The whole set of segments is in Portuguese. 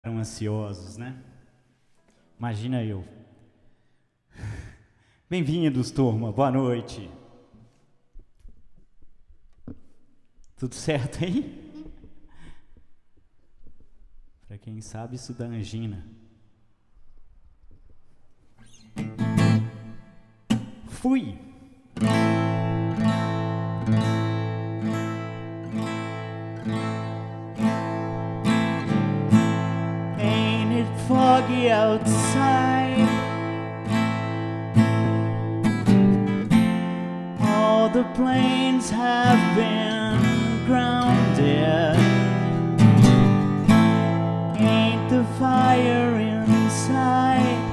Ansiosos, né? Imagina eu. Bem-vindos, turma. Boa noite. Tudo certo aí? Para quem sabe, isso dá angina. Fui. Foggy outside, all the planes have been grounded. Ain't the fire inside?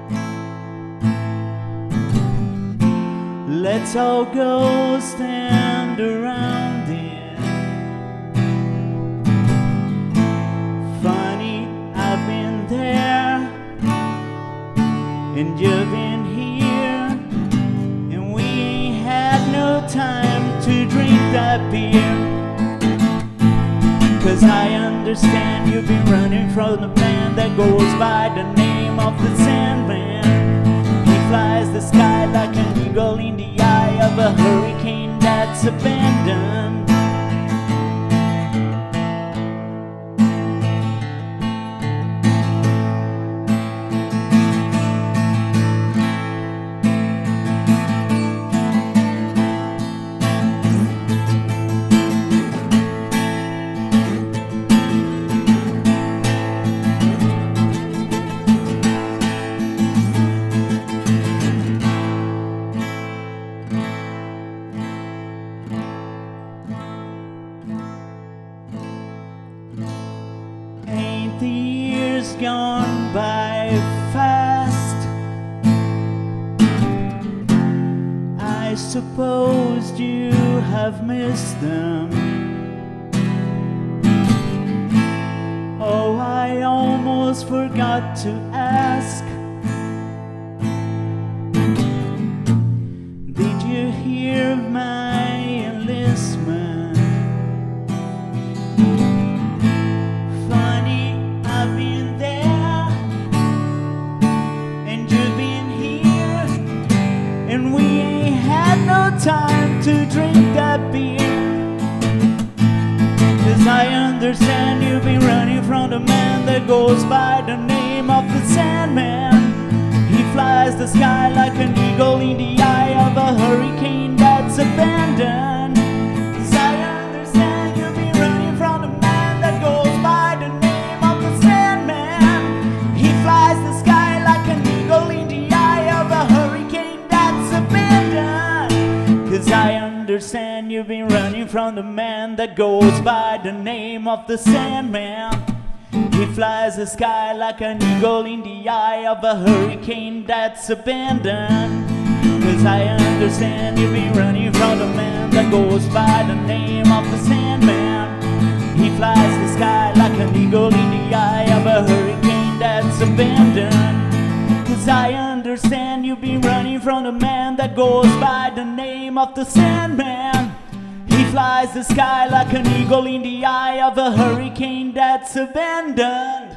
Let's all go stand around it. And you've been here, and we ain't had no time to drink that beer. 'Cause I understand you've been running from the man that goes by the name of the Sandman. He flies the sky like an eagle in the eye of a hurricane that's abandoned. The years gone by fast. I suppose you have missed them. Oh, I almost forgot to ask. Did you hear my enlistment? I've been there, and you've been here, and we ain't had no time to drink that beer. 'Cause I understand you've been running from the man that goes by the name of the Sandman. He flies the sky like an eagle in the eye of a hurricane that's abandoned. 'Cause I understand you've been running from the man that goes by the name of the Sandman. He flies the sky like an eagle in the eye of a hurricane that's abandoned. 'Cause I understand you've been running from the man that goes by the name of the Sandman. He flies the sky like an eagle in the eye of a hurricane that's abandoned. 'Cause I understand you've been running from the man that goes by the name of the Sandman. He flies the sky like an eagle in the eye of a hurricane that's abandoned. 'Cause I understand you've been running from the man that goes by the name of the Sandman. He flies the sky like an eagle in the eye of a hurricane that's abandoned.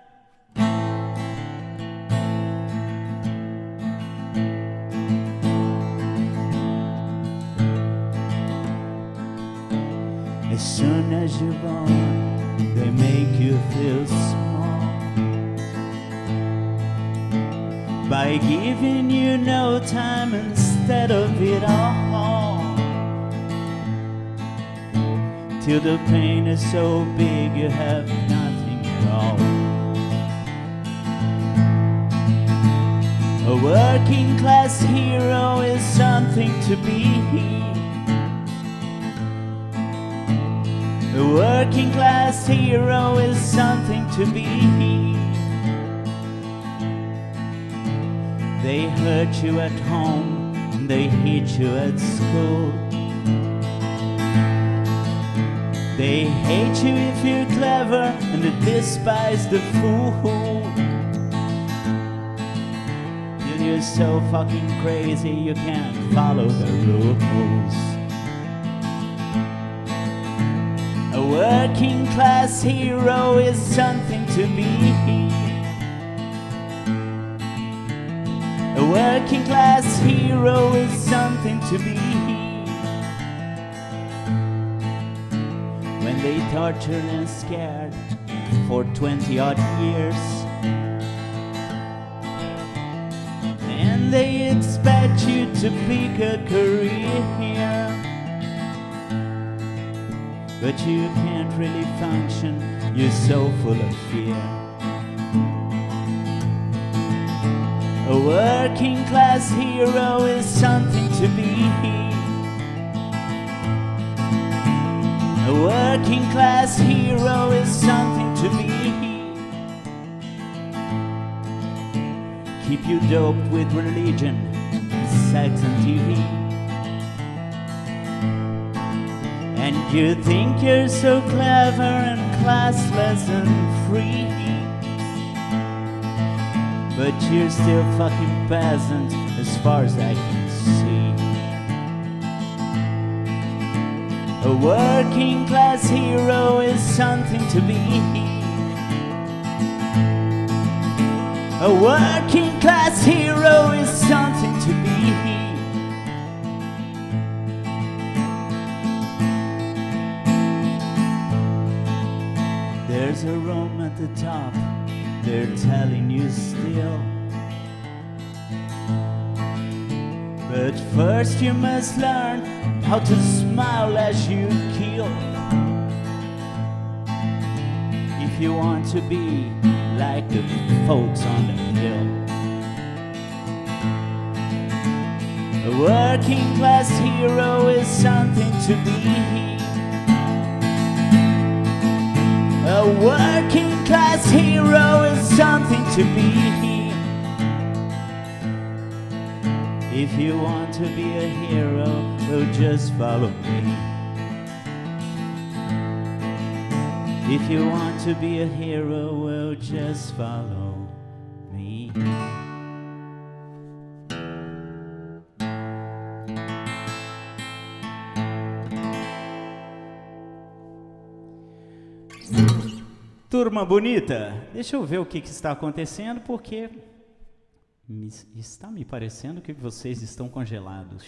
As soon as you're born, they make you feel small by giving you no time instead of it all. Till the pain is so big you have nothing at all. A working class hero is something to be. A working class hero is something to be. They hurt you at home and they hate you at school. They hate you if you're clever and they despise the fool. You're so fucking crazy you can't follow the rules. A A working class hero is something to be. A working class hero is something to be. When they tortured and scared for 20 odd years, and they expect you to pick a career, but you can't really function, you're so full of fear. A working class hero is something to be. A working class hero is something to be. Keep you doped with religion, sex and TV, and you think you're so clever and classless and free, but you're still fucking peasant as far as I can see. A working class hero is something to be. A working class hero is something to be. There's a room at the top, they're telling you still, but first you must learn how to smile as you kill, if you want to be like the folks on the hill. A working class hero is something to be. A working class hero is something to be. If you want to be a hero, well, just follow me. If you want to be a hero, well, just follow me. Turma bonita, deixa eu ver o que está acontecendo, porque está me parecendo que vocês estão congelados.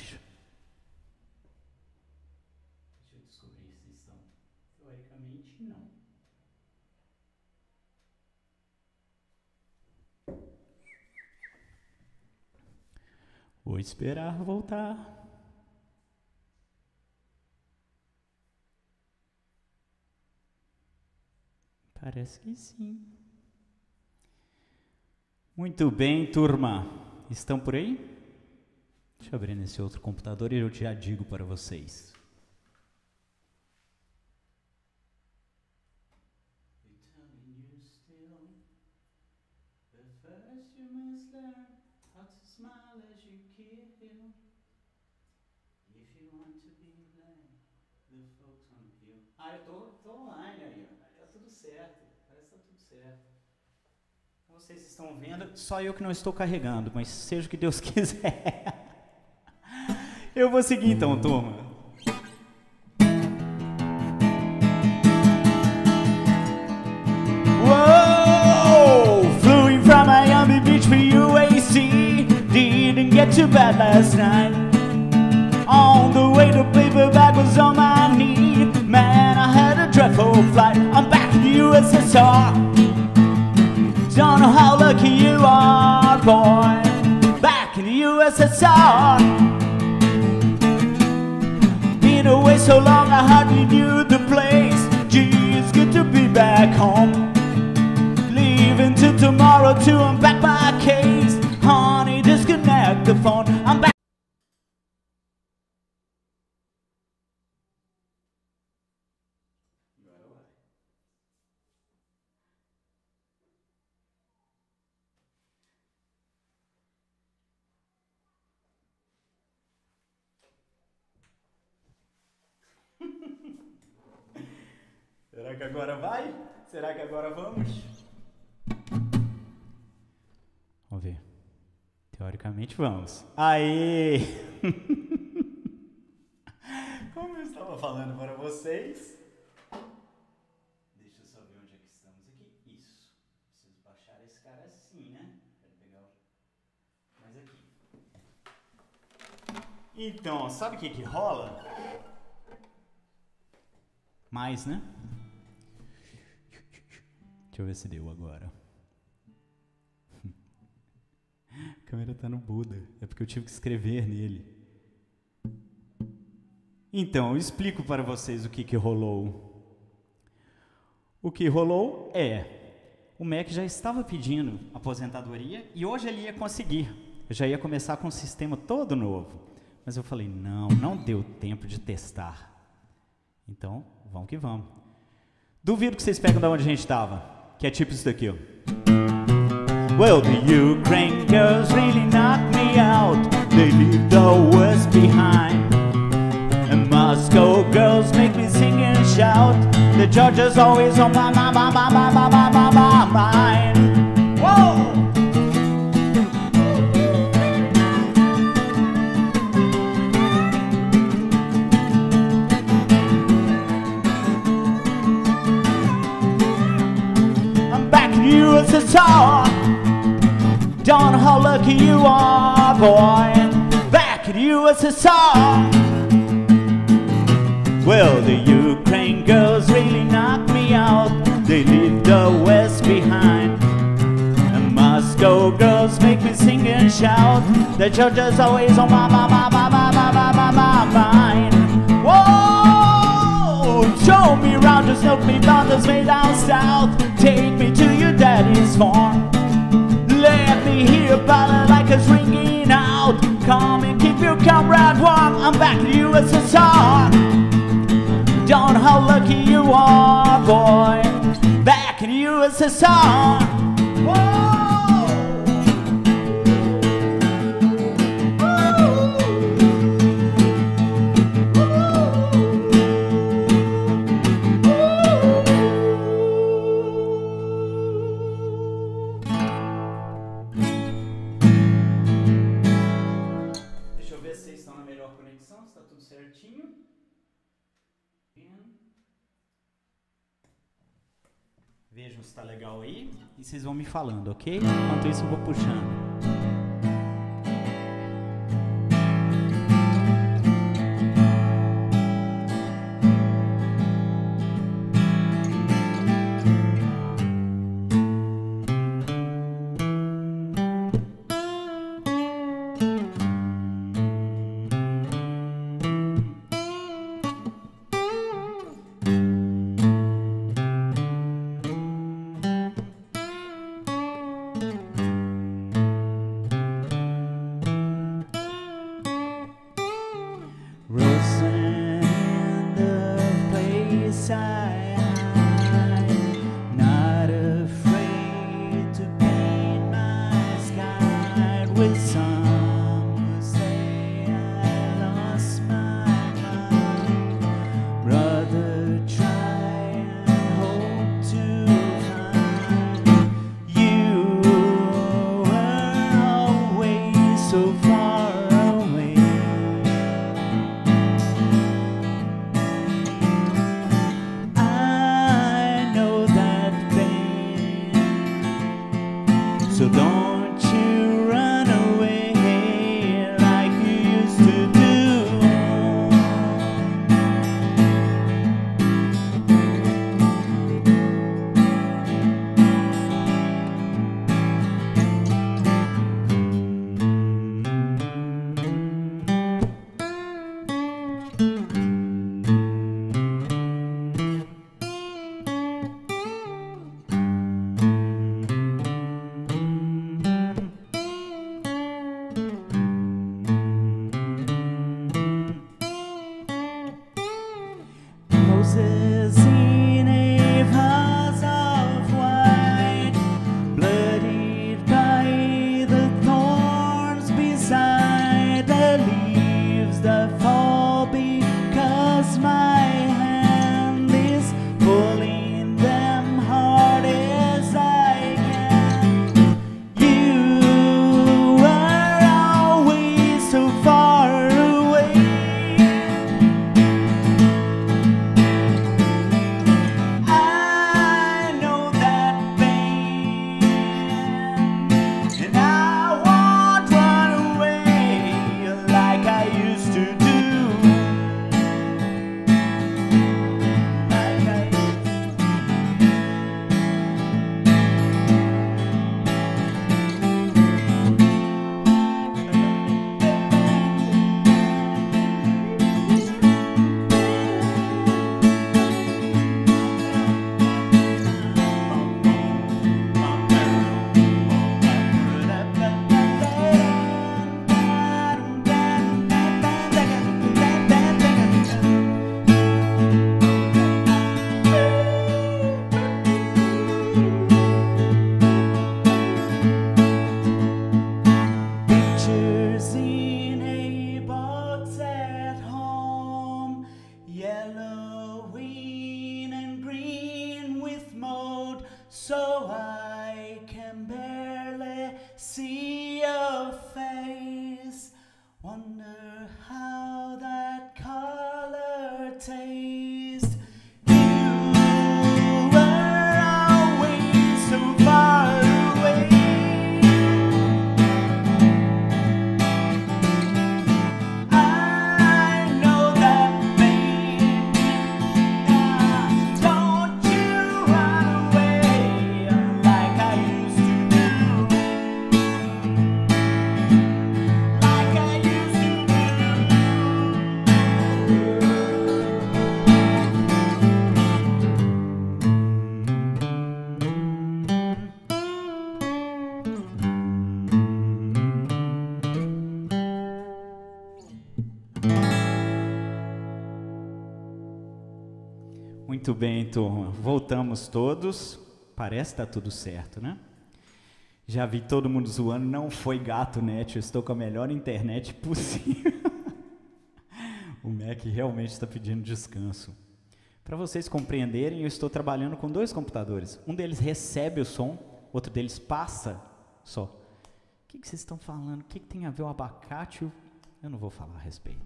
Deixa eu descobrir se estão. Teoricamente, não. Vou esperar voltar. Parece que sim. Muito bem, turma. Estão por aí? Deixa eu abrir nesse outro computador e eu já digo para vocês. Ah, eu tô online aí, ó. Tá tudo certo. Parece que tá tudo certo. Como vocês estão vendo, só eu que não estou carregando, mas seja o que Deus quiser. Eu vou seguir então, turma. Whoa! Flew in from Miami Beach for UAC. Didn't get to bed last night. On the way, the paper bag was on my knee. Man, I had a dreadful flight. I'm back in the USSR. Don't know how lucky you are, boy. Back in the USSR. Been away so long, I hardly knew the place. Gee, it's good to be back home. Leaving till tomorrow to unpack my case. Honey, disconnect the phone. I'm back. Será que agora vai? Será que agora vamos? Vamos ver. Teoricamente vamos. Aê! Como eu estava falando para vocês, caras assim, né? Pera pegar mais aqui. Então, sabe o que rola? Mais, né? Deixa eu ver se deu agora. A câmera tá no Buda. É porque eu tive que escrever nele. Então, eu explico para vocês o que rolou. O que rolou é... O Mac já estava pedindo aposentadoria e hoje ele ia conseguir. Eu já ia começar com um sistema todo novo. Mas eu falei, não deu tempo de testar. Então, vamos que vamos. Duvido que vocês pegam de onde a gente estava. Que é tipo isso daqui, ó. Well, the Ukraine girls really knocked me out. They leave the worst behind. And Moscow girls make me sing and shout. The Georgia's always on my mind. Whoa! I'm back in USSR. Don't know how lucky you are, boy. Back in USSR. Well, the Ukraine girls really knocked me out. They leave the West behind. And Moscow girls make me sing and shout. The Georgia's always on my mind. Whoa! Show me around, just help me down, that's way down south. Take me to your daddy's farm. Let me hear about it like it's ringing out. Come and keep your comrade warm. I'm back in USSR. Don't know how lucky you are, boy. Back in USSR. Whoa! Deixa eu ver se vocês estão na melhor conexão, se está tudo certinho. Vejam se está legal aí e vocês vão me falando, ok? Enquanto isso eu vou puxando. So don't you run away like you used to do. can barely see your face. Wonder how that color tastes. You were always so far away. I know that pain. Don't you run away like I used to do. Like I used to do. Muito bem, turma. Voltamos todos. Parece que tá tudo certo, né? Já vi todo mundo zoando. Não foi gato net. Eu estou com a melhor internet possível. O Mac realmente está pedindo descanso. Para vocês compreenderem, eu estou trabalhando com 2 computadores. Um deles recebe o som, outro deles passa só. O que vocês estão falando? O que tem a ver o abacate? Eu não vou falar a respeito.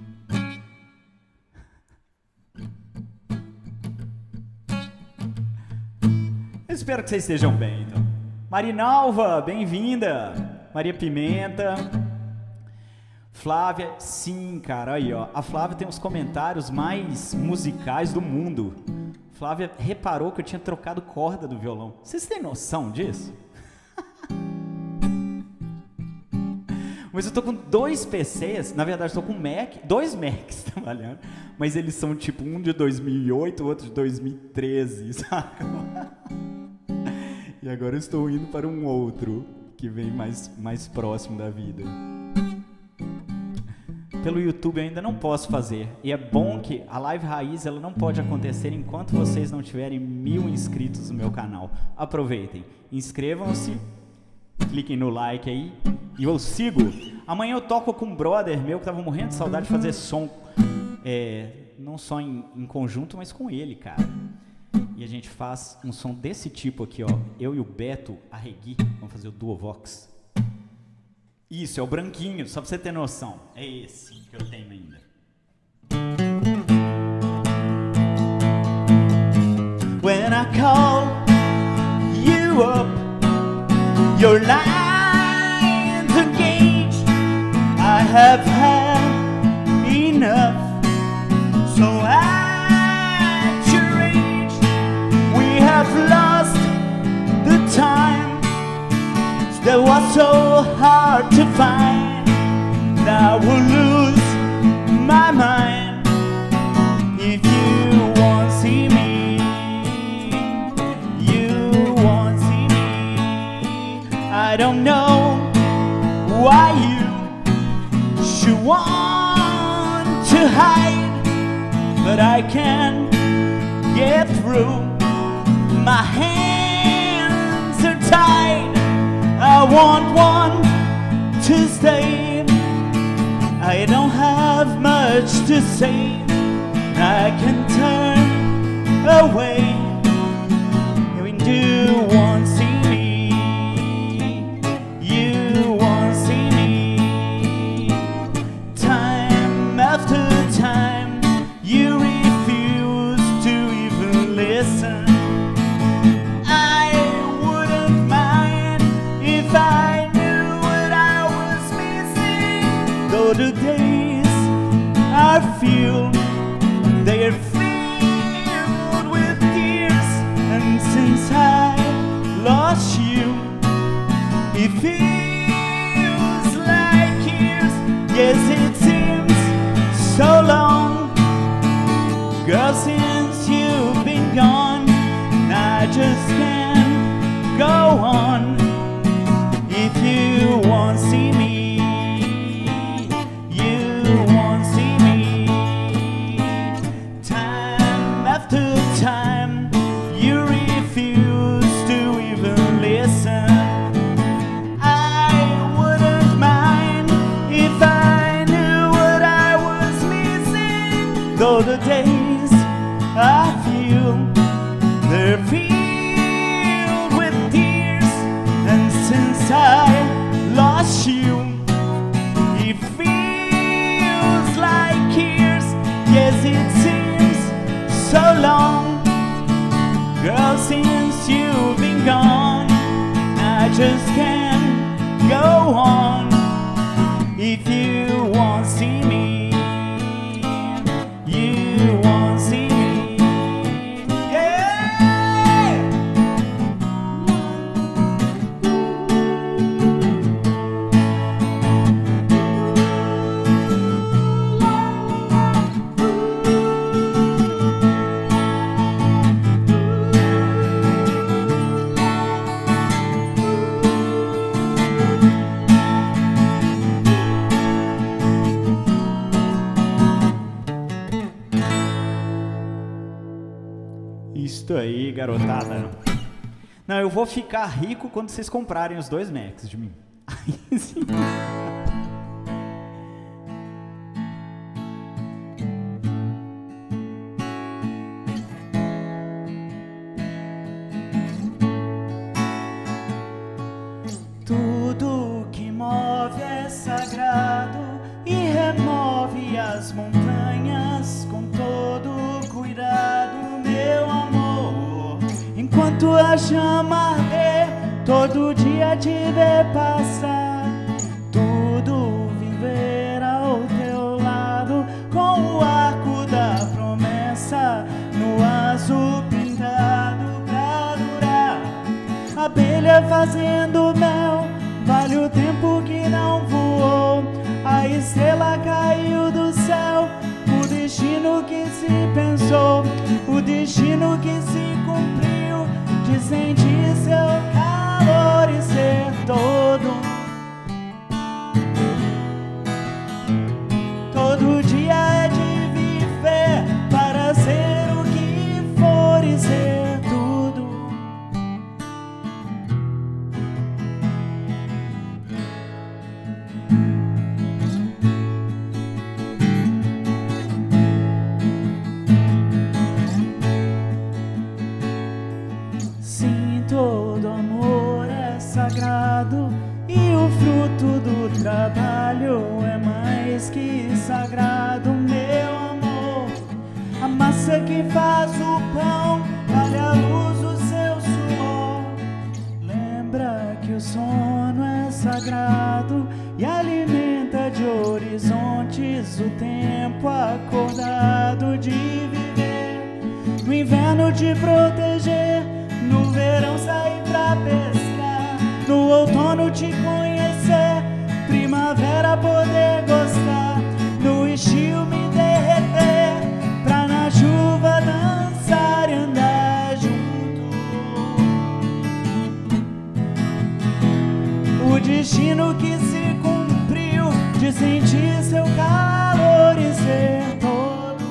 Eu espero que vocês estejam bem, então. Marinalva, bem-vinda. Maria Pimenta. Flávia, sim, cara, aí, ó. A Flávia tem os comentários mais musicais do mundo. Flávia reparou que eu tinha trocado corda do violão. Vocês têm noção disso? Mas eu tô com 2 PCs, na verdade estou com um Mac, 2 Macs trabalhando, mas eles são tipo um de 2008, o outro de 2013, saca? E agora eu estou indo para um outro, que vem mais próximo da vida. Pelo YouTube eu ainda não posso fazer, e é bom que a Live Raiz ela não pode acontecer enquanto vocês não tiverem 1000 inscritos no meu canal. Aproveitem, inscrevam-se, cliquem no like aí, e eu sigo. Amanhã eu toco com um brother meu que tava morrendo de saudade de fazer som, não só em conjunto, mas com ele, cara. E a gente faz um som desse tipo aqui, ó. Eu e o Beto Arregui, vamos fazer o Duovox. Isso, é o branquinho, só pra você ter noção. É esse que eu tenho ainda. When I call you up, your line's engaged. I have had enough. So at your age, we have lost the time that was so hard to find. Now we'll lose my mind if you won't see me. You won't see me. I don't know why you should want to hide, but I can't get through. My hands are tied. I want one to stay. I don't have much to say. I can turn away when you won't see me. You won't see me. Time after time, you refuse to even listen. I wouldn't mind if I knew what I was missing. Though the days are filled, they are filled with tears. And since I lost you, it feels like years. Yes, it seems so long, girl, since you've been gone. I just can't go on if you won't see me. You won't see me. Time after time, you refuse to even listen. I just can't go on. If you won't see me, you won't see me. Yeah! Isso aí, garotada. Não, eu vou ficar rico quando vocês comprarem os 2 Macs de mim. Aí sim. Tudo que move é sagrado e remove as montanhas com todo cuidado, meu amor. Enquanto a chama arder, todo dia te ver passar, tudo viver ao teu lado, com o arco da promessa no azul pintado pra durar. Abelha fazendo mel, vale o tempo que não voou. A estrela caiu do céu, o destino que se pensou, o destino que se cumpriu, de sentir seu calor e ser todo. Todo dia é de viver para ser o que for e ser tudo. Sim, todo amor é sagrado e o fruto do trabalho é mais que sagrado, meu amor. A massa que faz o pão vale a luz do seu suor. Lembra que o sono é sagrado e alimenta de horizontes o tempo acordado de viver. No inverno te proteger, no verão sair pra pescar, no outono te conhecer, primavera poder gostar, no estio me derreter, pra na chuva dançar e andar junto. O destino que se cumpriu, de sentir seu calor e ser todo.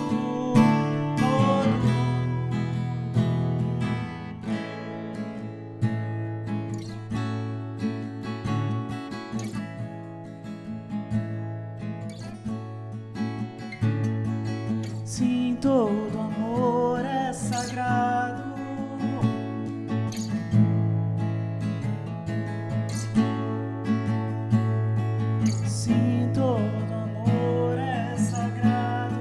Sim, todo amor é sagrado. Sim, todo amor é sagrado.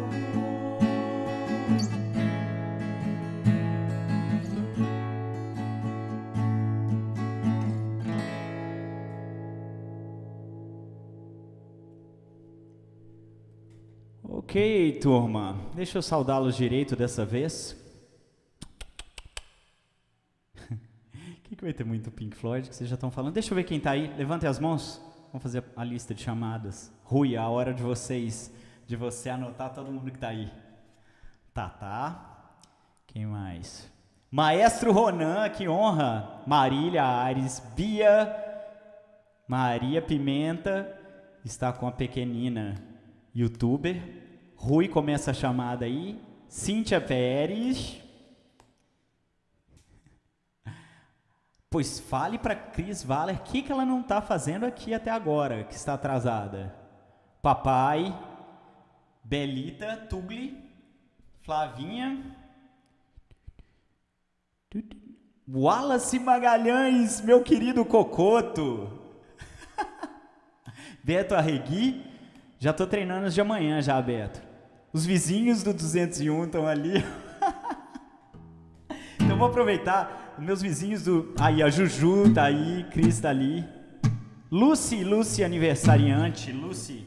Ok, turma. Deixa eu saudá-los direito dessa vez. O que vai ter muito Pink Floyd que vocês já estão falando? Deixa eu ver quem tá aí. Levantem as mãos. Vamos fazer a lista de chamadas. Rui, a hora de vocês, de você anotar todo mundo que tá aí. Tá. Quem mais? Maestro Ronan, que honra. Marília Ares, Bia, Maria Pimenta, está com a pequenina youtuber. Rui começa a chamada aí. Cíntia Pérez. Pois fale para Cris Valer o que ela não está fazendo aqui até agora, que está atrasada. Papai, Belita, Tugli, Flavinha, Wallace Magalhães, meu querido Cocoto, Beto Arregui. Já estou treinando as de amanhã já, Beto. Os vizinhos do 201 estão ali. Então vou aproveitar. Meus vizinhos do... Aí, a Juju tá aí, Cris tá ali. Lucy aniversariante. Lucy.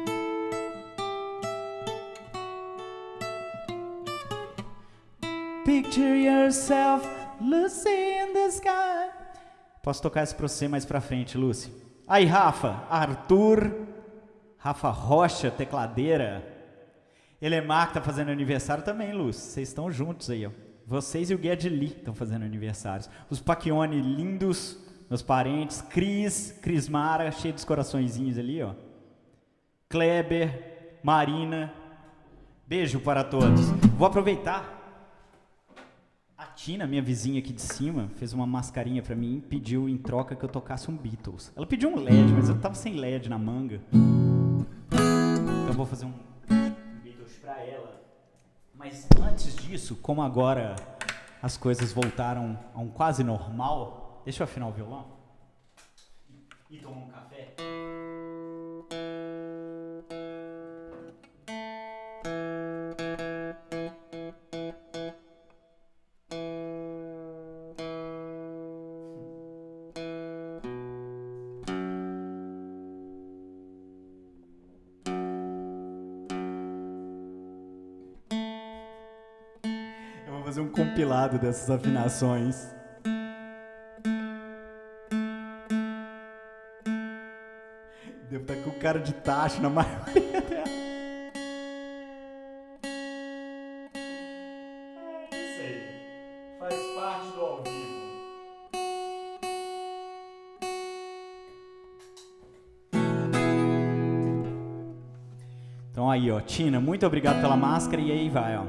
Picture yourself, Lucy in the sky. Posso tocar isso pra você mais pra frente, Lucy. Aí, Rafa, Arthur, Rafa Rocha, tecladeira. Elemar que tá fazendo aniversário também, Lucy. Vocês estão juntos aí, ó. Vocês e o Gued Lee estão fazendo aniversários. Os Pacchioni lindos, meus parentes. Cris Mara, cheio dos coraçõezinhos ali, ó. Kleber, Marina. Beijo para todos. Vou aproveitar. A Tina, minha vizinha aqui de cima, fez uma mascarinha pra mim e pediu em troca que eu tocasse um Beatles. Ela pediu um LED, mas eu tava sem LED na manga. Então eu vou fazer um Beatles pra ela. Mas antes disso, como agora as coisas voltaram a um quase normal, deixa eu afinar o violão e tomar um café. Fazer um compilado dessas afinações. Devo estar com cara de tacho na maioria dela. É isso aí. Faz parte do ao vivo. Então aí, ó, Tina, muito obrigado pela máscara e aí vai, ó.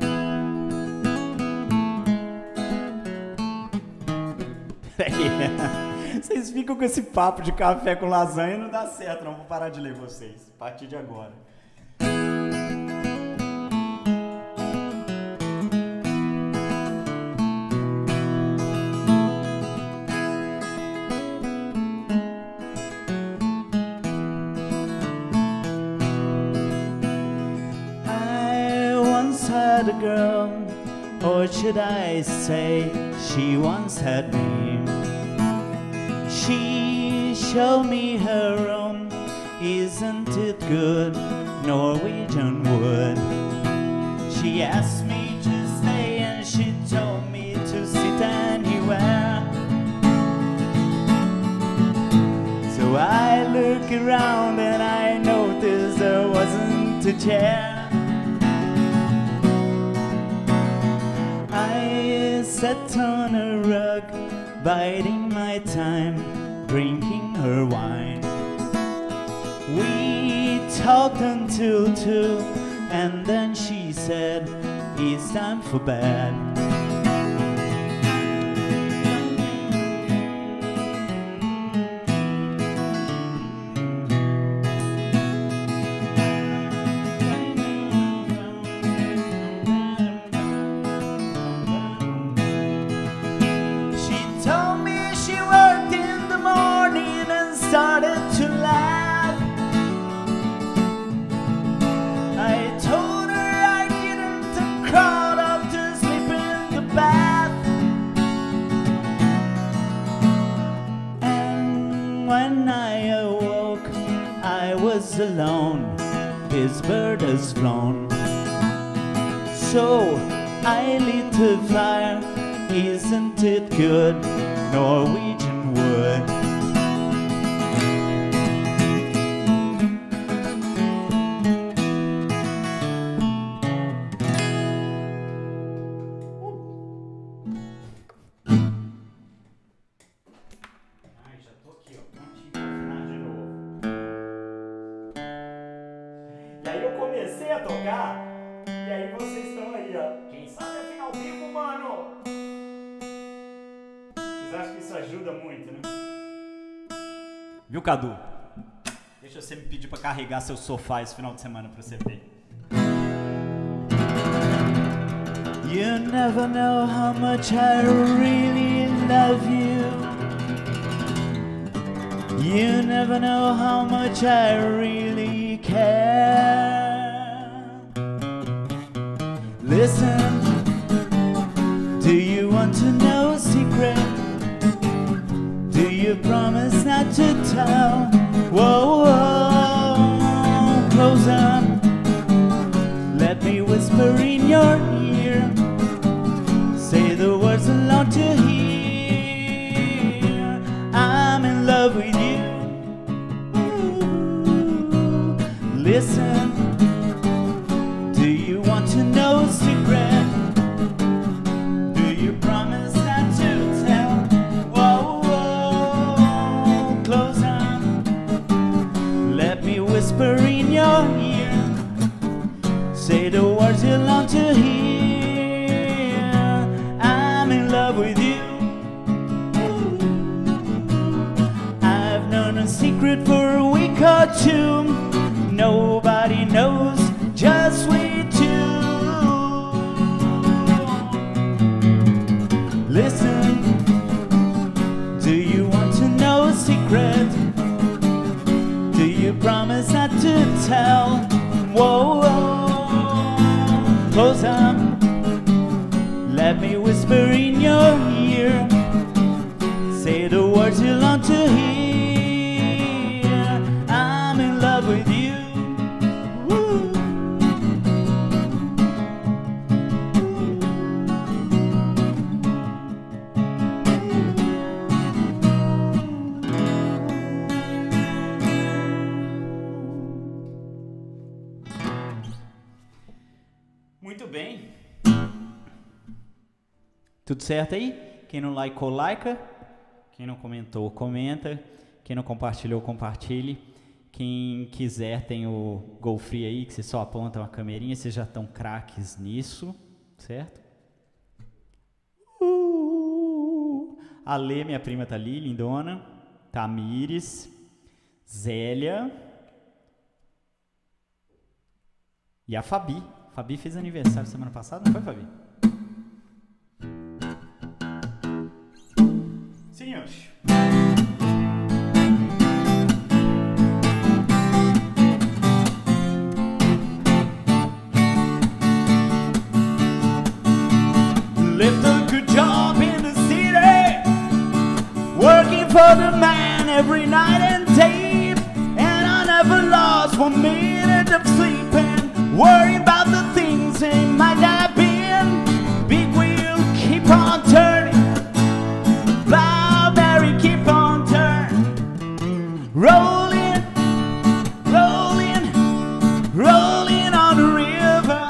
Vocês ficam com esse papo de café com lasanha, não dá certo, não vou parar de ler vocês, a partir de agora. I once had a girl, or should I say, she once had me. She showed me her room, isn't it good, Norwegian wood. She asked me to stay and she told me to sit anywhere. So I look around and I noticed there wasn't a chair. I sat on a rug, biding my time, drinking her wine. We talked until 2, and then she said, it's time for bed. Started to laugh. I told her I didn't and crawled up to sleep in the bath. And when I awoke, I was alone. His bird has flown. So I lit a fire. Isn't it good, Norwegian wood? Comecei a tocar e aí vocês estão aí, ó. Quem sabe afinar ao vivo, mano? Vocês acham que isso ajuda muito, né? Viu, Cadu? Deixa você me pedir pra carregar seu sofá esse final de semana pra você ver. You never know how much I really love you. You never know how much I really care. Listen, do you want to know a secret? you promise not to tell? Whoa, whoa, close up. Let me whisper in your ear. Say the words alone to hear. I'm in love with you. Ooh, listen. Do you want to know a secret? Do you promise not to tell? Whoa, whoa, close up. Let me whisper in your ear. Say the words you long to hear. I'm in love with you. I've known a secret for a week or two. Nobody knows, just we two. Listen, do you want to know a secret? Do you promise not to tell? Whoa, whoa, close up. Let me whisper in your ear. Say the words you long to hear. I'm in love with you. Woo. Muito bem. Tudo certo aí? Quem não likeou, like. Quem não comentou, comenta. Quem não compartilhou, compartilhe. Quem quiser tem o Go Free aí, que você só aponta uma camerinha. Vocês já estão craques nisso, certo? A Lê, minha prima, tá ali, lindona. Tamires. Zélia. E a Fabi. Fabi fez aniversário semana passada, não foi, Fabi? Sim, acho. Lived a good job in the city, working for the man every night and day, and I never lost 1 minute of sleeping, worrying about the things they might have been. Big wheel keep on turning, Blueberry keep on turning, rolling, rolling, rolling on the river.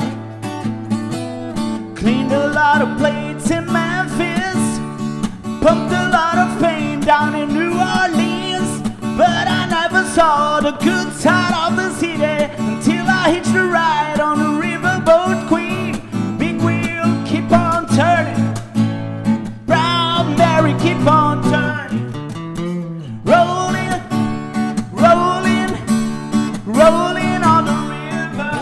Cleaned a lot of plates in Memphis, pumped a lot of fame down in New Orleans, but I never saw the good side of the city until I hitched a ride on the riverboat queen. Big wheel keep on turning, Brown Mary keep on turning, rolling, rolling, rolling on the river.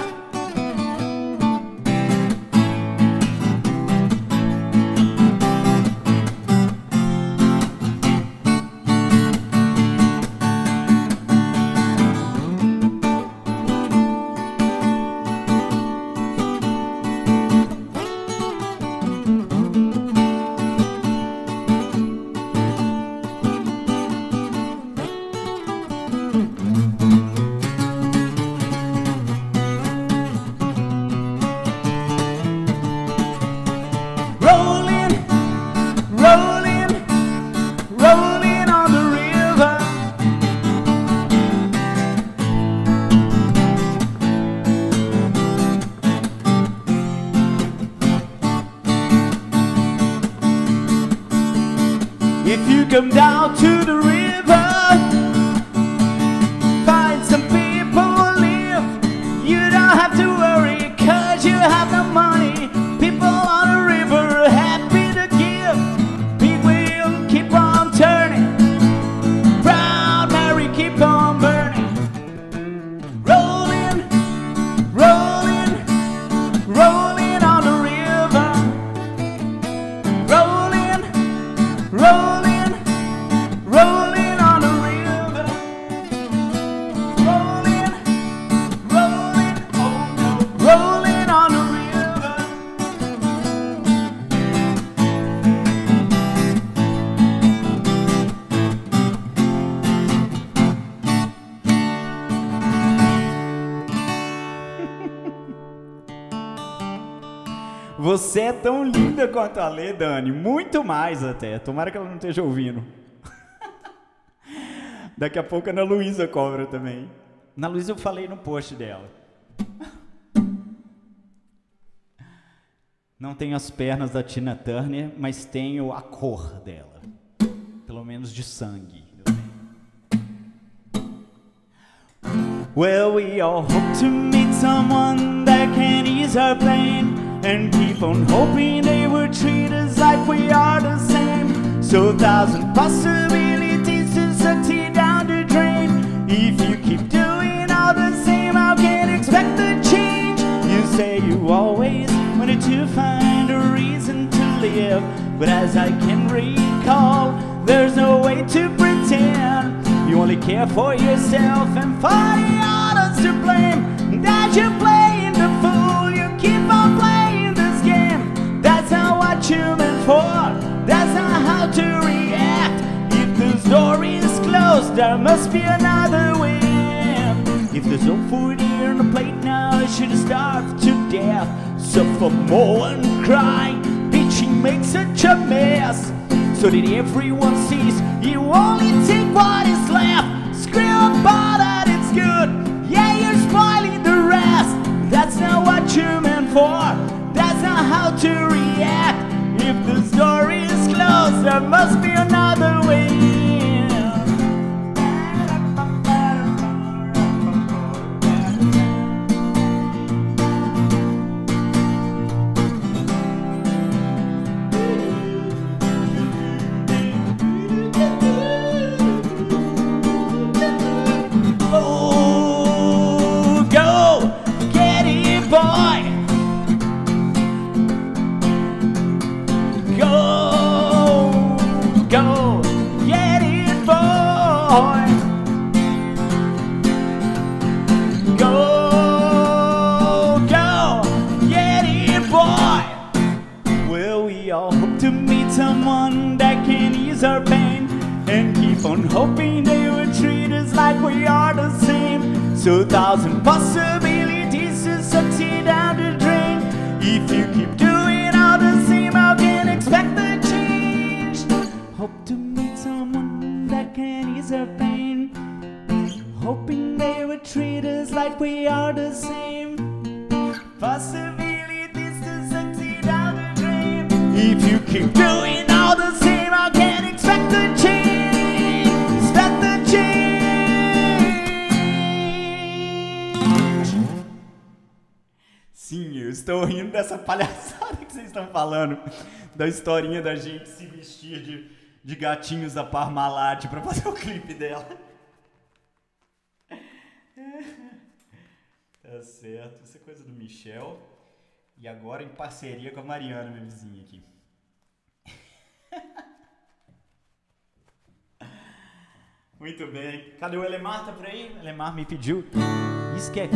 If you come down to the river, find some people who live. You don't have to worry, cause you have no money. People on the river are happy to give. Big wheel keep on turning, Brown Mary keep on burning, rolling, rolling, rolling on the river, rolling, rolling, rolling. Você é tão linda quanto a Lê, Dani. Muito mais até. Tomara que ela não esteja ouvindo. Daqui a pouco a Ana Luísa cobra também. Ana Luísa eu falei no post dela. Não tenho as pernas da Tina Turner, mas tenho a cor dela. Pelo menos de sangue. Well, we all hope to meet someone that can ease our pain, and keep on hoping they will treat us like we are the same. So 1,000 possibilities to succeed down the drain. If you keep doing all the same, how can you expect the change? You say you always wanted to find a reason to live, but as I can recall, there's no way to pretend. You only care for yourself and for the others to blame. That you're playing the fool, you keep on playing this game. That's not what you're meant for, that's not how to react. If the door is closed, there must be another way. If there's no food here on the plate now, I should starve to death. Suffer more and cry, bitching makes such a mess, so that everyone sees you only take what is left. Scream about it, it's good, yeah, you're spoiling the rest. That's not what you're meant for, that's not how to react. If the door is closed, there must be another way. Someone that can ease our pain, and keep on hoping they will treat us like we are the same. So 1,000 possibilities to succeed down the drain. If you keep doing all the same, how can you expect the change? Hope to meet someone that can ease our pain, hoping they will treat us like we are the same. Possibilities to succeed down the drain. If you keep doing all the same, I can't expect the change. Expect the change. Sim, eu estou rindo dessa palhaçada que vocês estão falando, da historinha da gente se vestir de gatinhos da Parmalat pra fazer o clipe dela. Tá certo, isso é coisa do Michel. E agora em parceria com a Mariana, minha vizinha aqui. Muito bem. Cadê o Elemar? Tá por aí? O Elemar me pediu. Isso que é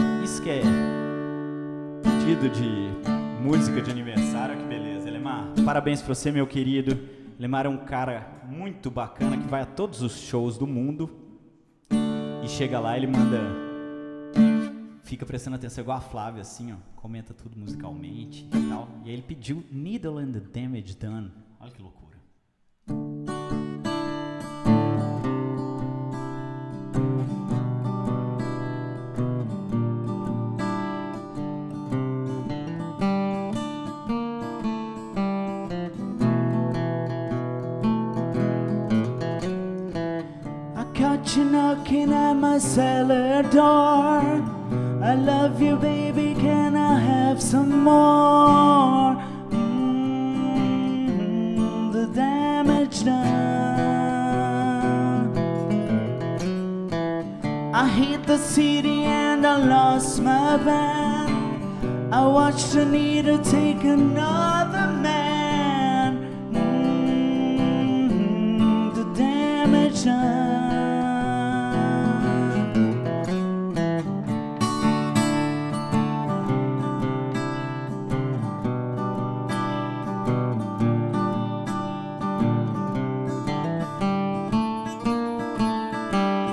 pedido de música de aniversário. Que beleza, Elemar. Parabéns pra você, meu querido. Elemar é um cara muito bacana que vai a todos os shows do mundo. E chega lá, ele manda... Fica prestando atenção igual a Flávia, assim, ó. Comenta tudo musicalmente e tal. E aí ele pediu Needle and the Damage Done. Olha que loucura. I caught you knocking at my cellar door. I love you, baby, can I have some more? The damage done. I hit the city and I lost my van. I watched Anita take another man. The damage done.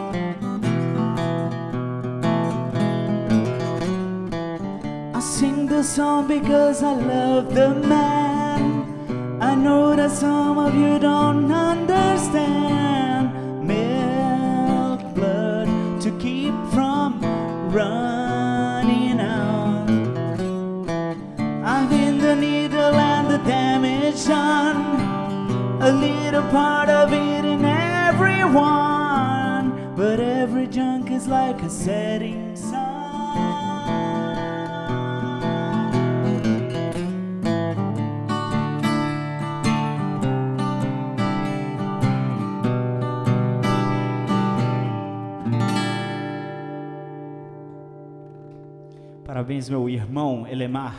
Sing the the song because I love the man. I know that some of you don't understand. Milk blood to keep from running out. I've been the needle and the damage done. A little part of it in everyone, but every junk is like a setting sun. Parabéns, meu irmão Elemar.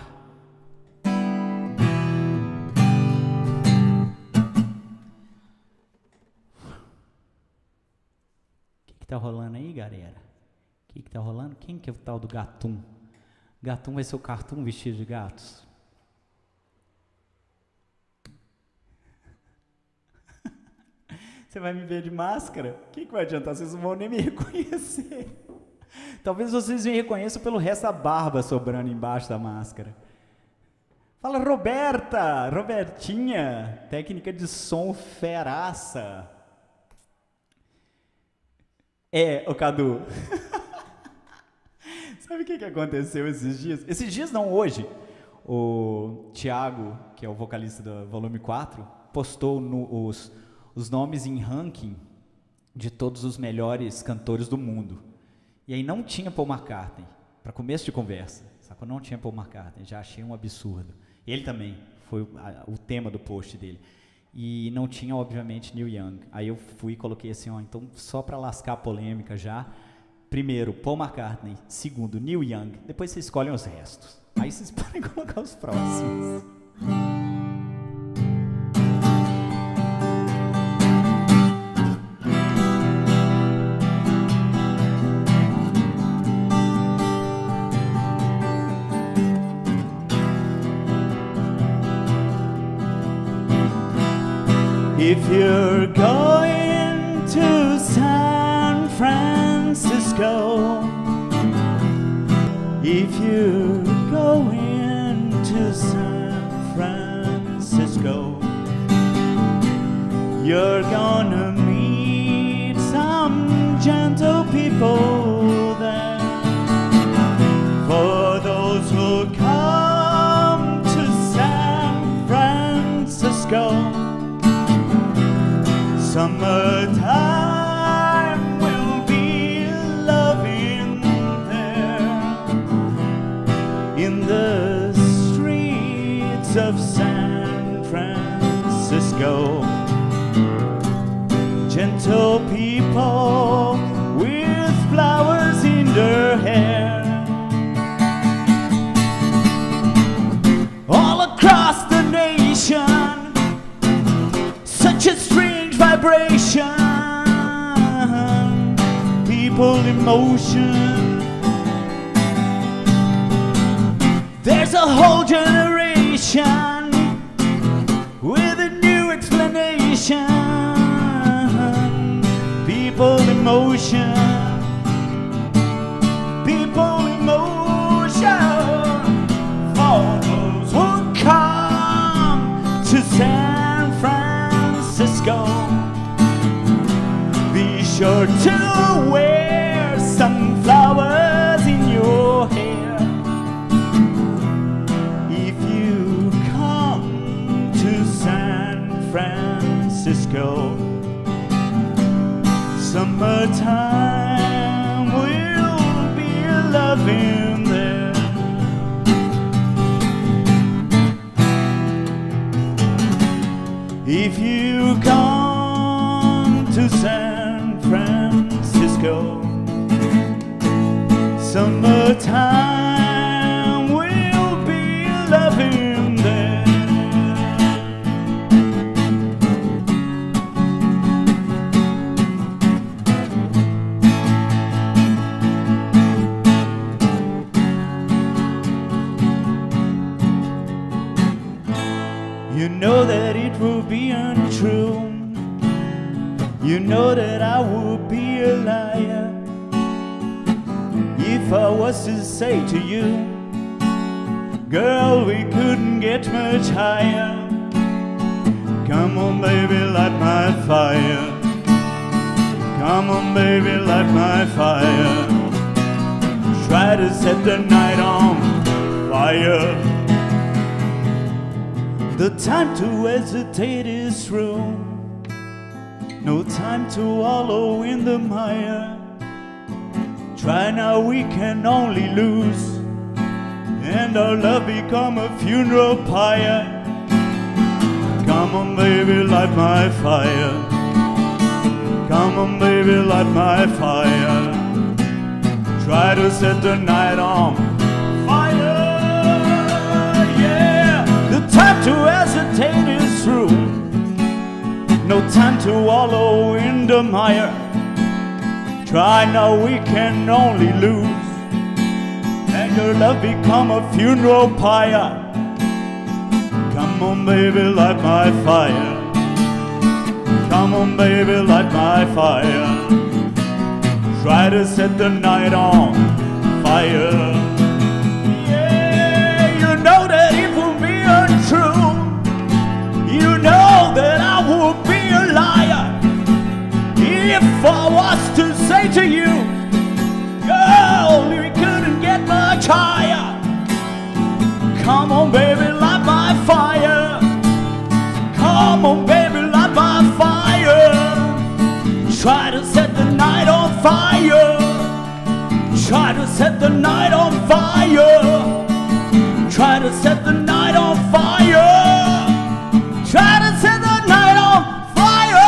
O que tá rolando aí, galera? O que tá rolando? Quem que é o tal do Gatum? Gatum vai ser o Cartoon vestido de gatos? Você vai me ver de máscara? O que vai adiantar? Vocês não vão nem me reconhecer. Talvez vocês me reconheçam pelo resto da barba sobrando embaixo da máscara. Fala, Roberta! Robertinha! Técnica de som feraça. O Cadu. Sabe o que aconteceu esses dias? Esses dias não, hoje. O Thiago, que é o vocalista do Volume 4, postou os nomes em ranking de todos os melhores cantores do mundo. E aí não tinha Paul McCartney, para começo de conversa, sacou? Não tinha Paul McCartney, já achei um absurdo. Ele também, foi o tema do post dele. E não tinha, obviamente, Neil Young. Aí eu fui e coloquei assim, então só para lascar a polêmica já, primeiro Paul McCartney, segundo Neil Young, depois vocês escolhem os restos. Aí vocês podem colocar os próximos. If you're going to San Francisco, if you're going to San Francisco, you're gonna meet some gentle people there. For those who come to San Francisco, summertime will be loving there. In the streets of San Francisco, gentle people with flowers in their hair. All across the nation, such a strange vibration, people in motion. There's a whole generation with a new explanation. People in motion, people in motion. For those who come to San Francisco, be sure to wear sunflowers in your hair. If you come to San Francisco, summertime will be loving there. If you come to San Francisco, summertime will be loving there. You know that it will be untrue. You know that I would be a liar if I was to say to you Girl, we couldn't get much higher. Come on, baby, light my fire. Come on, baby, light my fire. Try to set the night on fire. The time to hesitate is through. No time to wallow in the mire. Try now, we can only lose, and our love become a funeral pyre. Come on, baby, light my fire. Come on, baby, light my fire. Try to set the night on fire. Yeah, the time to hesitate is through. No time to wallow in the mire. Try now, we can only lose, and your love become a funeral pyre. Come on, baby, light my fire. Come on, baby, light my fire. Try to set the night on fire. Yeah, you know that it will be untrue. You know that I would be a liar if I was to say to you, girl, we couldn't get much higher. Come on, baby, light my fire. Come on, baby, light my fire. Try to set the night on fire. Try to set the night on fire. Try to set the night on fire. Try to set the night on fire.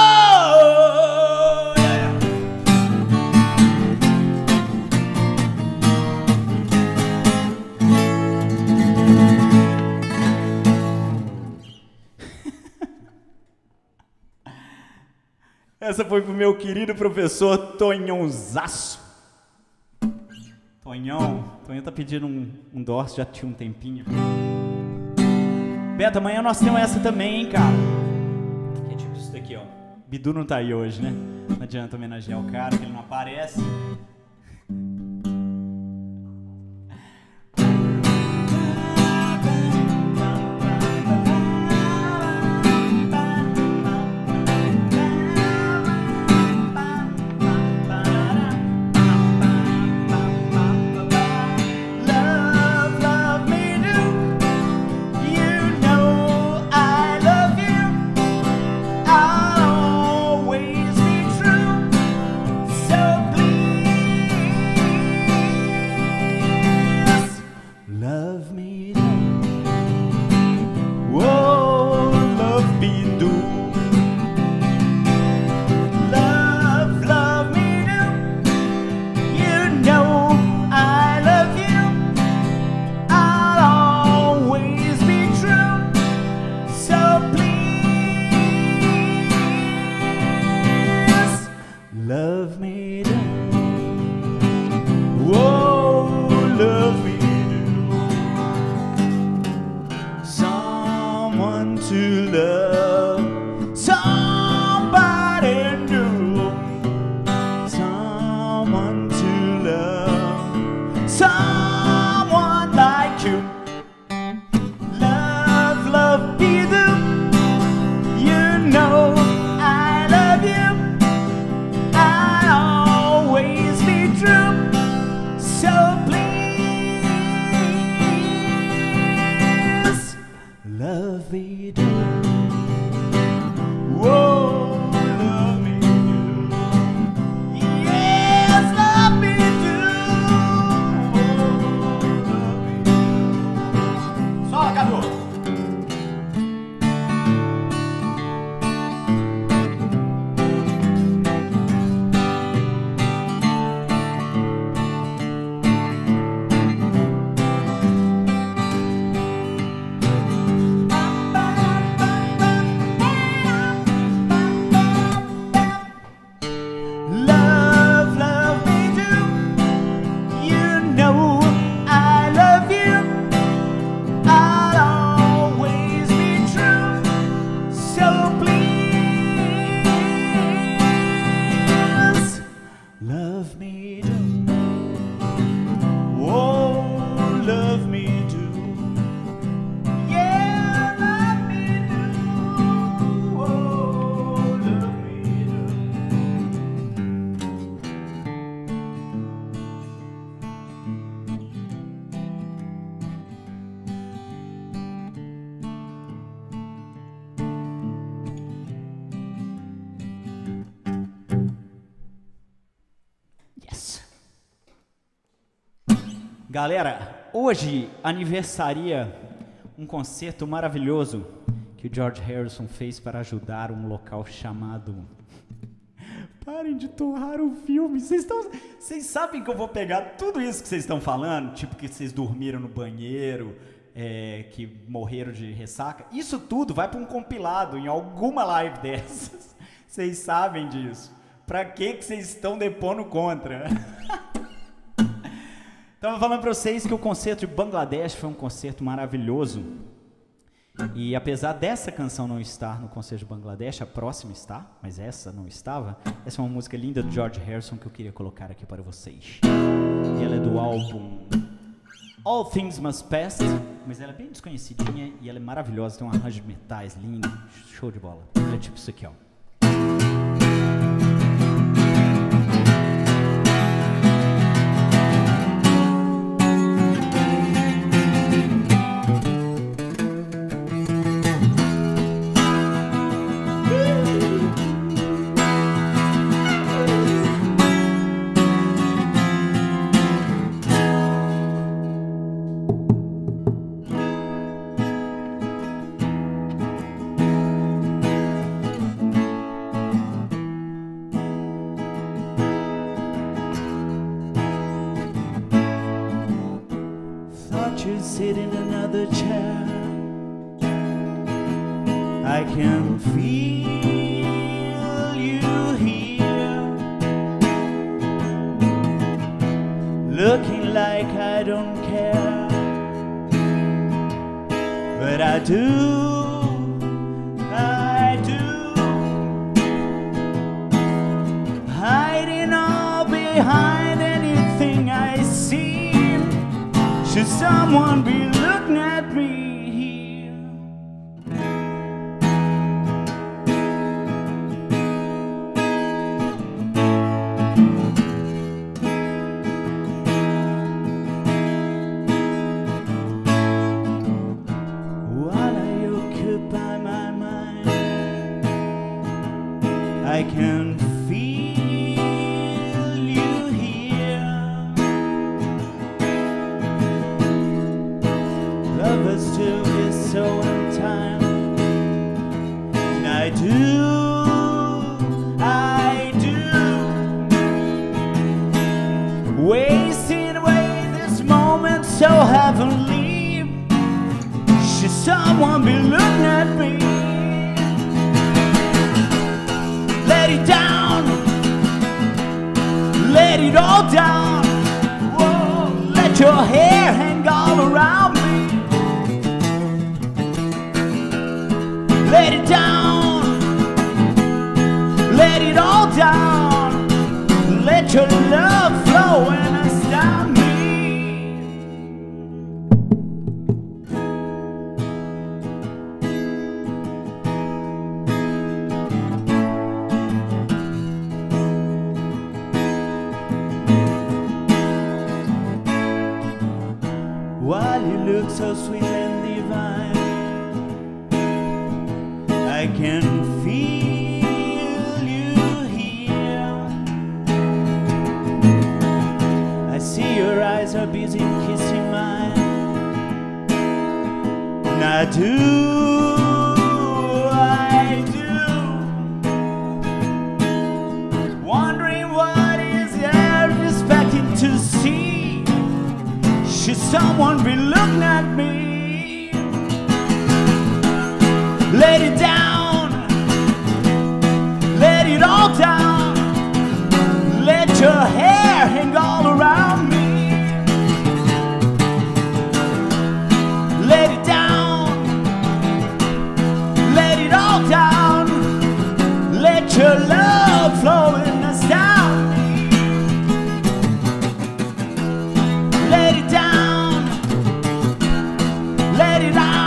Essa foi pro meu querido professor Tonhãozaço. Tonhão tá pedindo um dorso, já tinha um tempinho. Beto, amanhã nós temos essa também, hein, cara. Que é tipo isso daqui, ó. Bidu não tá aí hoje, né? Não adianta homenagear o cara, que ele não aparece. love me do. Galera, hoje aniversaria um concerto maravilhoso que o George Harrison fez para ajudar um local chamado... Parem de torrar o filme. Vocês sabem que eu vou pegar tudo isso que vocês estão falando, tipo que vocês dormiram no banheiro, que morreram de ressaca. Isso tudo vai para um compilado em alguma live dessas. Vocês sabem disso. Pra que vocês estão depondo contra? Estava falando para vocês que o concerto de Bangladesh foi um concerto maravilhoso. E apesar dessa canção não estar no concerto de Bangladesh, a próxima está, mas essa não estava. Essa é uma música linda do George Harrison que eu queria colocar aqui para vocês. E ela é do álbum All Things Must Pass, mas ela é bem desconhecidinha e ela é maravilhosa, tem um arranjo de metais lindo, show de bola. Ela é tipo isso aqui, ó. Sit in another chair. I can feel you here, looking like I don't care, but I do, I do, hiding all behind anything I see. Should someone be looking at me here? While I occupy my mind, I can feel you here. Lovers do is so in time, and I do, wasting away this moment so heavenly. Should someone be looking at me? Let it down, let it all down. Whoa, let your hair hang all around me. Let it down, let it all down. Let your love flow and astound me. While you look so sweet and divine, I can feel you here. I see your eyes are busy kissing mine, and I do, wondering what is there expecting to see. Should someone be looking at me? Let it down, let it all down. Let your hair hang all around me. Let it down, let it all down. Let your love flow and astound me. Let it down, let it out.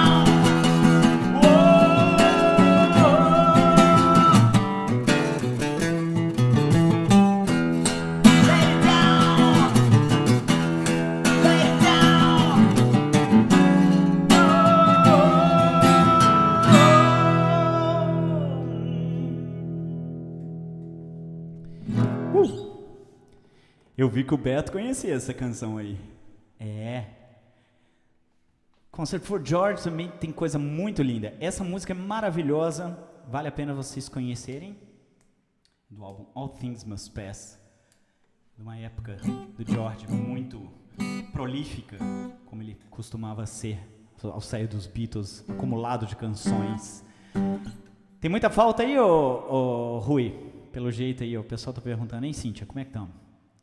Eu vi que o Beto conhecia essa canção aí. Concert for George também tem coisa muito linda. Essa música é maravilhosa, vale a pena vocês conhecerem. Do álbum All Things Must Pass, de uma época do George muito prolífica, como ele costumava ser ao sair dos Beatles, acumulado de canções. Tem muita falta aí, ô Rui? Pelo jeito aí, o pessoal tá perguntando, hein, Cíntia, como é que estamos?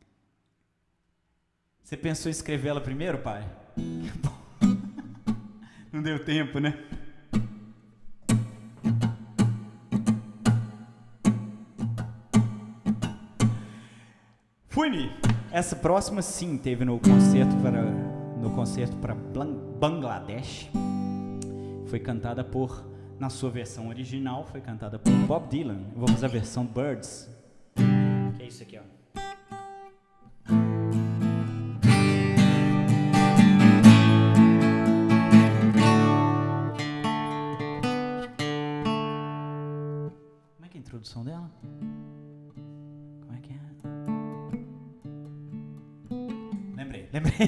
Você pensou em escrever ela primeiro, pai? Não deu tempo, né? Fui-me! Essa próxima sim teve no concerto para Bangladesh. Foi cantada na sua versão original, foi cantada por Bob Dylan. Eu vou fazer a versão Birds. Que é isso aqui, ó. Como é que é a introdução dela? Como é que é? Lembrei.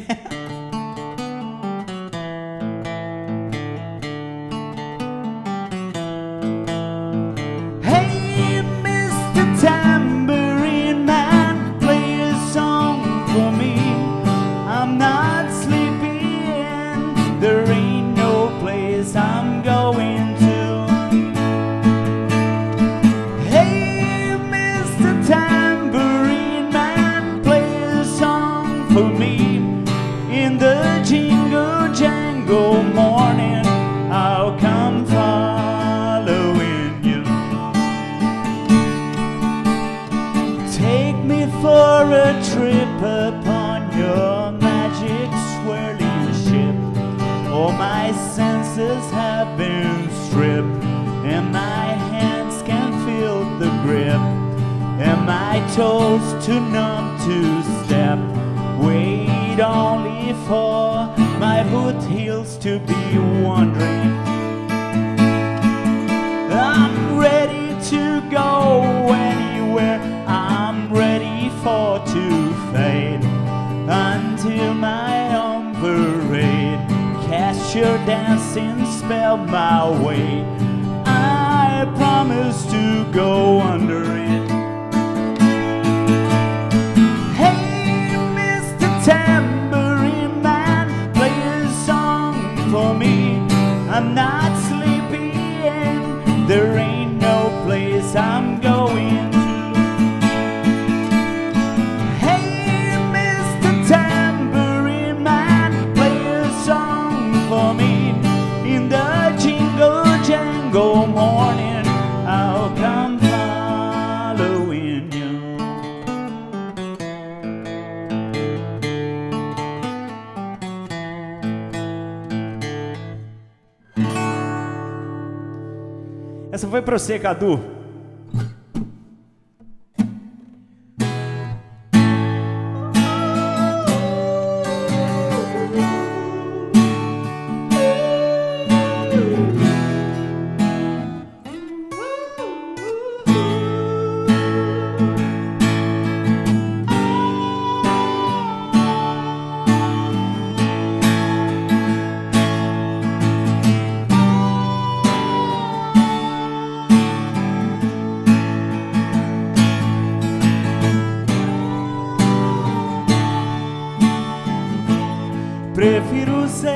Hey, Mr. Tambourine Man, play a song for me. I'm not sleepy and there ain't no place I'm going to. Hey, Mr. Tambourine Man, play a song for me. In the jingle jangle morning, I'll come following you. Take me for a trip upon your magic swirling ship. All my senses have been stripped, and my hands can feel the grip, and my toes too numb to step. Wait only for my boot heels to be wandering. I'm ready to go anywhere. I'm ready for to fade until my own parade. Cast your dancing spell my way. I promise to go under it. Hey, Mr. Tambourine Man, play a song for me. I'm not sleepy and there ain't no place I'm going to. Hey, Mr. Tambourine Man, play a song for me. In the jingle jangle morning, I'll come following you. Essa foi pra você, Cadu. Prefiro ser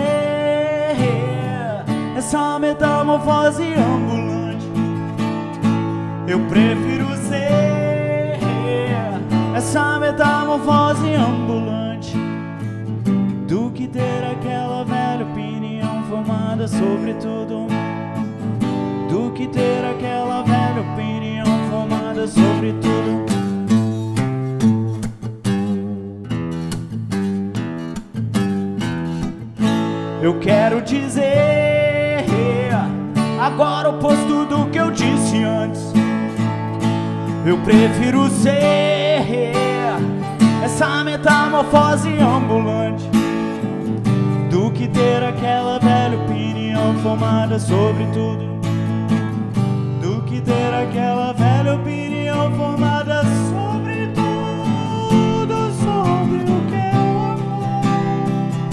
essa metamorfose ambulante. Eu prefiro ser essa metamorfose ambulante do que ter aquela velha opinião formada sobre tudo. Do que ter aquela velha opinião formada sobre tudo. Eu quero dizer agora o oposto do que eu disse antes. Eu prefiro ser essa metamorfose ambulante do que ter aquela velha opinião formada sobre tudo. Do que ter aquela velha opinião formada sobre tudo, sobre o que é o amor.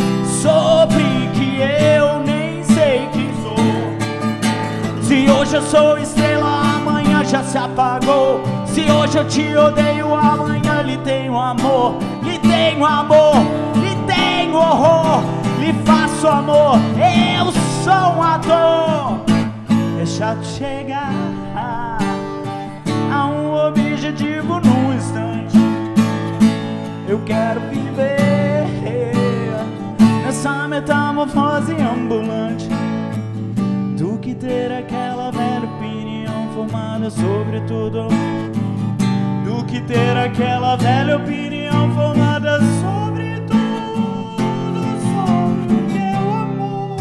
sou estrela, amanhã já se apagou. Se hoje eu te odeio, amanhã lhe tenho amor. Lhe tenho amor, lhe tenho horror, lhe faço amor. Eu sou um ator. É chato chegar a um objetivo num instante. Eu quero viver nessa metamorfose ambulante, do que ter aquela velha opinião formada sobre tudo, do que ter aquela velha opinião formada sobre tudo, sobre o meu amor,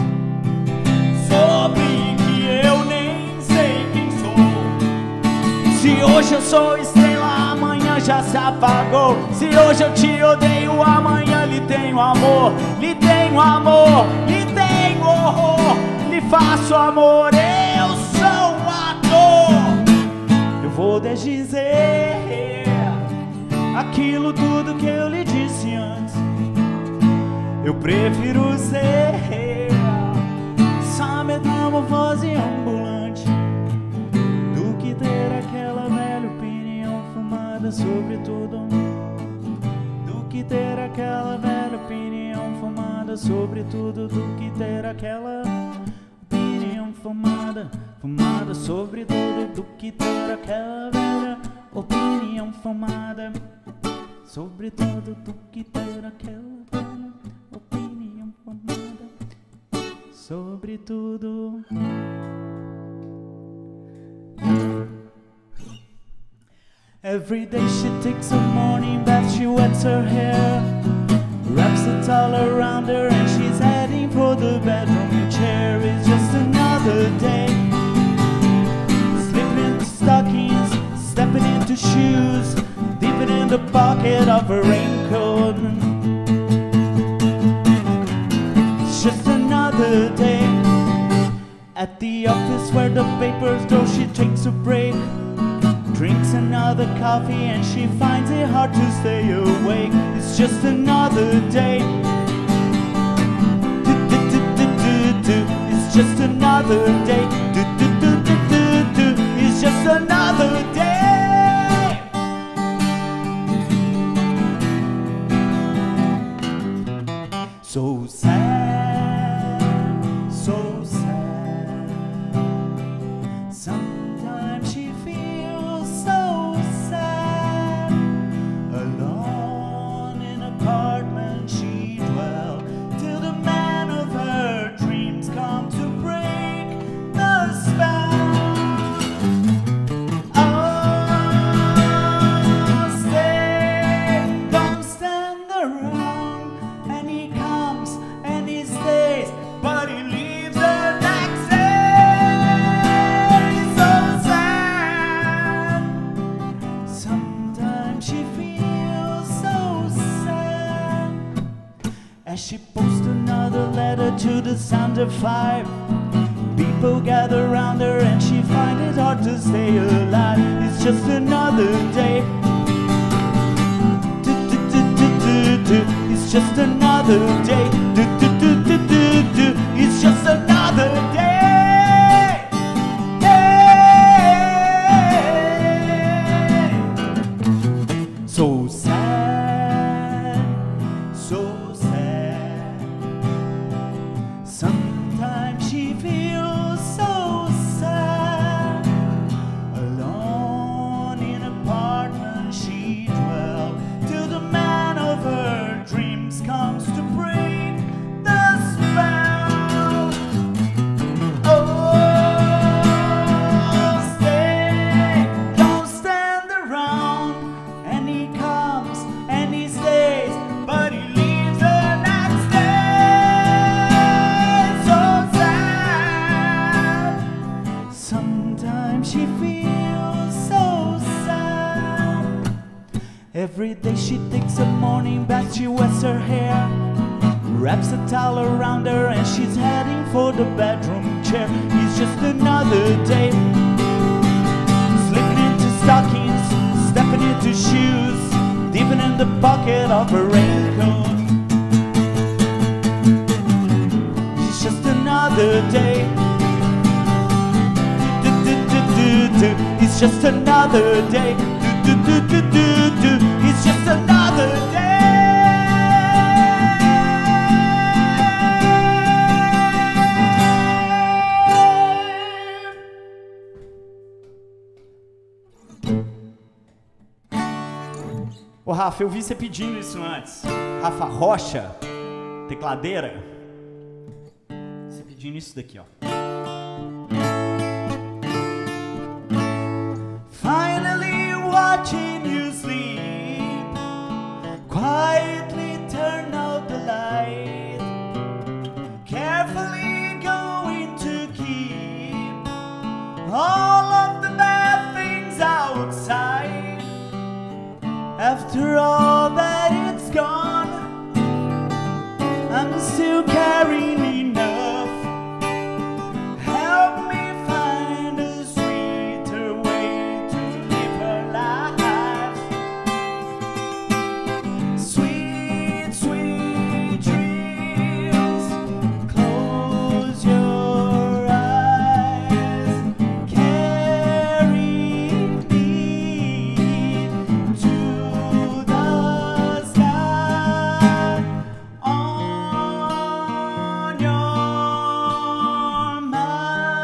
sobre que eu nem sei quem sou. Se hoje eu sou estrela, amanhã já se apagou. Se hoje eu te odeio, amanhã lhe tenho amor. Lhe tenho amor, lhe tenho horror, lhe faço amor. Eu sou um ator. Eu vou desdizer aquilo tudo que eu lhe disse antes. Eu prefiro ser essa metamorfose ambulante, do que ter aquela velha opinião formada sobre tudo, do que ter aquela velha opinião formada sobre tudo, do que ter aquela opinião formada sobre tudo, do que ter aquela velha opinião formada sobre tudo, do que ter aquela velha opinião formada sobre tudo. Every day she takes a morning bath, she wets her hair, wraps a towel around her, and she's heading for the bedroom chair. It's just another day, slipping into stockings, stepping into shoes, dipping in the pocket of her raincoat. It's just another day at the office where the papers go. She takes a break, drinks another coffee, and she finds it hard to stay awake. It's just another day. It's just another day. It's just another day. So sad, so sad. Sometimes she feels so sad. Alone in an apartment she dwells, till the man of her dreams come to break the spell. Oh, stay, don't stand around. And he comes and he stays, but he leaves the next day. So sad. Sometimes she feels so sad. As she posts another letter to the sound of 5, people gather around her and she finds it hard to stay alive. It's just another day. It's just another day. It's just another day. So sad, so sad. Sometimes she feels so sad. Alone in an apartment she dwells, till the man of her dreams comes to break the spell. Oh, stay, don't stand around. And he comes and he stays, but he leaves the next day. So sad. Sometimes she feels so sad. Every day she takes a morning bath, she wets her hair, wraps a towel around her, and she's heading for the bedroom chair. It's just another day, slipping into stockings, stepping into shoes, dipping in the pocket of her raincoat. It's just another day. It's just another day. It's just another day. Ô Rafa, eu vi você pedindo isso antes. Rafa Rocha, tecladeira. Você pedindo isso daqui, ó. Finally watching you sleep, quietly turn out the light, carefully going to keep all of the bad things outside. After all that it's gone, I'm still carrying enough. Help me find a sweeter way to live a life. Sweet, sweet dreams. Close your eyes. Carry me to the sky on your mind.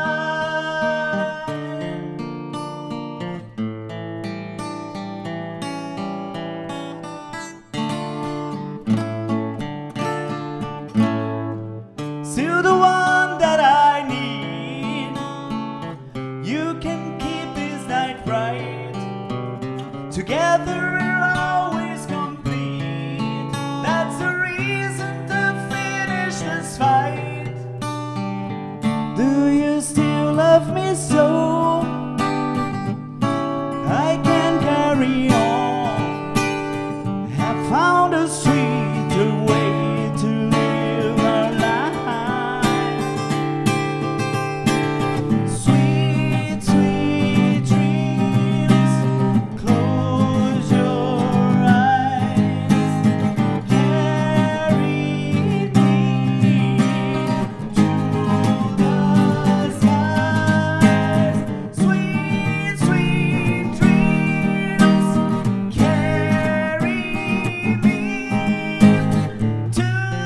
Still the one that I need. You can keep this night bright. Together we're always complete. That's a reason to finish this fight. Do you still love me so? I can carry on. Have found a sweeter way to live our life. Sweet, sweet dreams. Close your eyes. Carry me to the skies. Sweet, sweet dreams. Carry me to the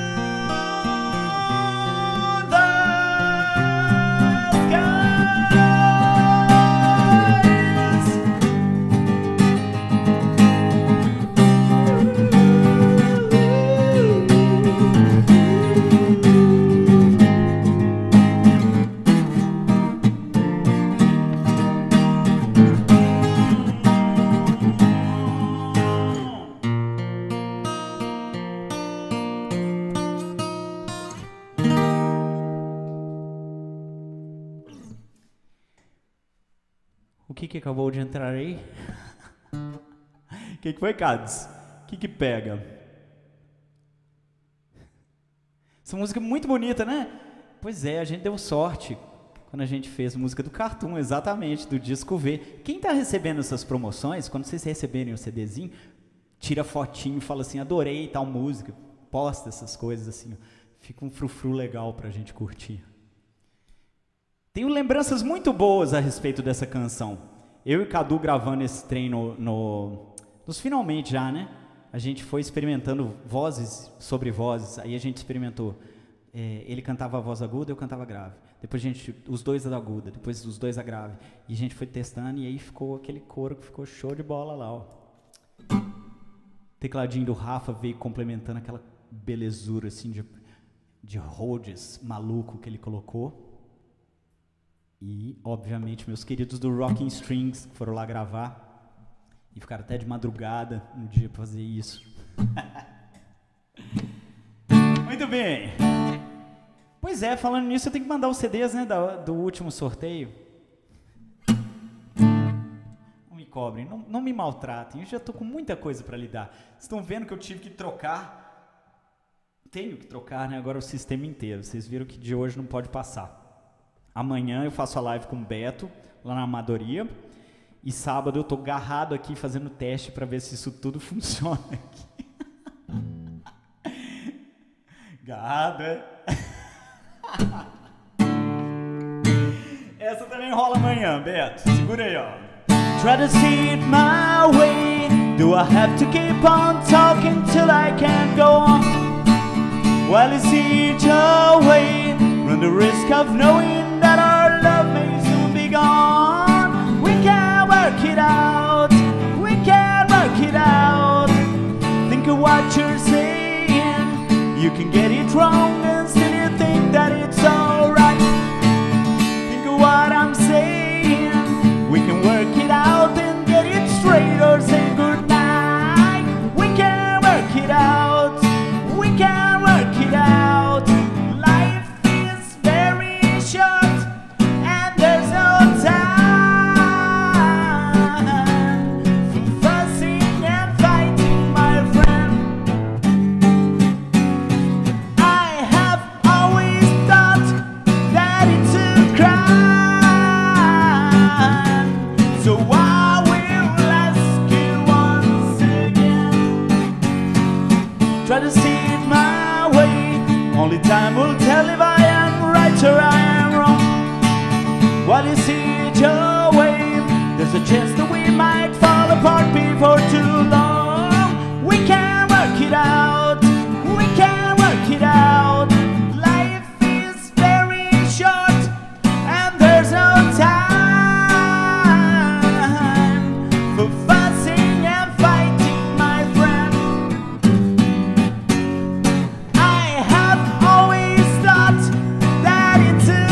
O que acabou de entrar aí? O que foi, Cades? O que pega? Essa música é muito bonita, né? Pois é, a gente deu sorte quando a gente fez música do Cartoon, exatamente, do disco V. Quem tá recebendo essas promoções, quando vocês receberem o CDzinho, tira fotinho e fala assim, adorei tal música, posta essas coisas assim, ó. Fica um frufru legal pra gente curtir. Tenho lembranças muito boas a respeito dessa canção. Eu e Cadu gravando esse trem nos finalmente já, né? A gente foi experimentando vozes sobre vozes. Aí a gente experimentou. Ele cantava a voz aguda, eu cantava grave. Depois os dois a aguda, depois os dois a grave. E a gente foi testando e aí ficou aquele coro que ficou show de bola lá, ó. Tecladinho do Rafa veio complementando aquela belezura assim de Rhodes maluco que ele colocou. E, obviamente, meus queridos do Rocking Strings que foram lá gravar e ficaram até de madrugada no dia para fazer isso. Muito bem. Pois é, falando nisso, eu tenho que mandar os CDs, né, do último sorteio. Não me cobrem, não me maltratem, eu já estou com muita coisa para lidar. Vocês estão vendo que eu tive que trocar, tenho que trocar, né, agora o sistema inteiro. Vocês viram que de hoje não pode passar. Amanhã eu faço a live com o Beto, lá na Amadoria. E sábado eu tô agarrado aqui fazendo teste para ver se isso tudo funciona aqui. Agarrado, é? Essa também rola amanhã, Beto. Segura aí, ó. Try to see it my way. Do I have to keep on talking till I can't go on? While you see it your way, run the risk of knowing that our love may soon be gone. We can work it out, we can work it out. Think of what you're saying. You can get it wrong and still you think that it's alright. Think of what I'm saying. We can work it out and get it straight or say goodnight. We can work it out, we can work it out. Life is very short and there's no time for fussing and fighting, my friend. I have always thought that it's a crime, so I will ask you once again. Try to see it my way. Only time will tell if I am right or I am wrong. While you see it your way, there's a chance that we might fall apart before too long. We can work it out, we can work it out. Life is very short and there's no time for fussing and fighting, my friend. I have always thought that it's a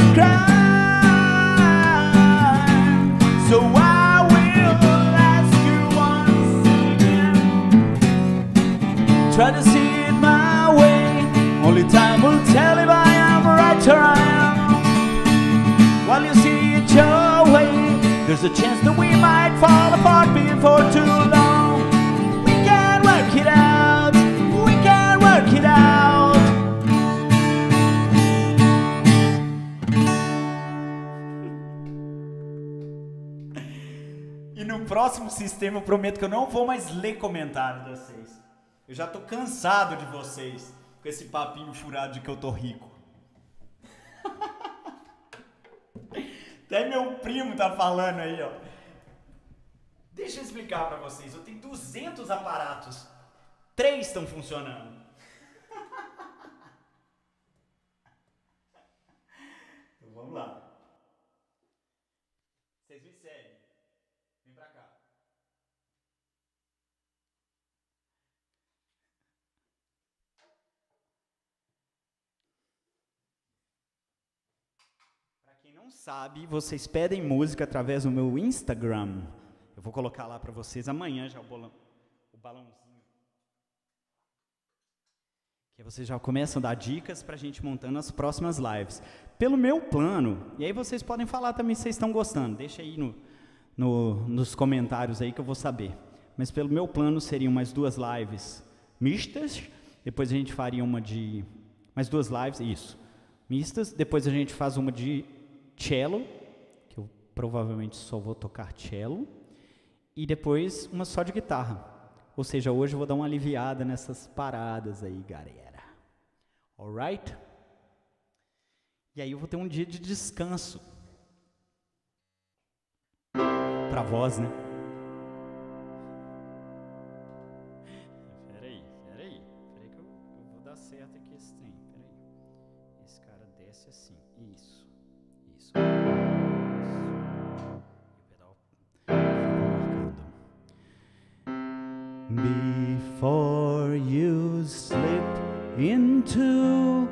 crime, so I will ask you once again. Try to see it my way. Only time will tell if I am right or I am wrong. While you see it your way, there's a chance that we might fall apart before too long. We can work it out, we can work it out. E no próximo sistema eu prometo que eu não vou mais ler comentários de vocês. Eu já tô cansado de vocês com esse papinho furado de que eu tô rico. Até meu primo tá falando aí, ó. Deixa eu explicar pra vocês. Eu tenho 200 aparatos. 3 estão funcionando. Então vamos lá. Vocês me seguem. Vem pra cá. Pra quem não sabe, vocês pedem música através do meu Instagram. Eu vou colocar lá pra vocês amanhã já o balãozinho. Que aí vocês já começam a dar dicas pra gente montando as próximas lives. Pelo meu plano, e aí vocês podem falar também se vocês estão gostando. Deixa aí nos comentários aí que eu vou saber. Mas pelo meu plano seriam mais 2 lives mistas. Depois a gente faria uma de... mais 2 lives, isso. Mistas. Depois a gente faz uma de cello, que eu provavelmente só vou tocar cello. E depois uma só de guitarra. Ou seja, hoje eu vou dar uma aliviada nessas paradas aí, galera. Alright? E aí eu vou ter um dia de descanso. Pra voz, né? Peraí que eu vou dar certo aqui esse trem. Peraí. Esse cara desce assim. Isso. E o pedal fica marcando. Before you slip into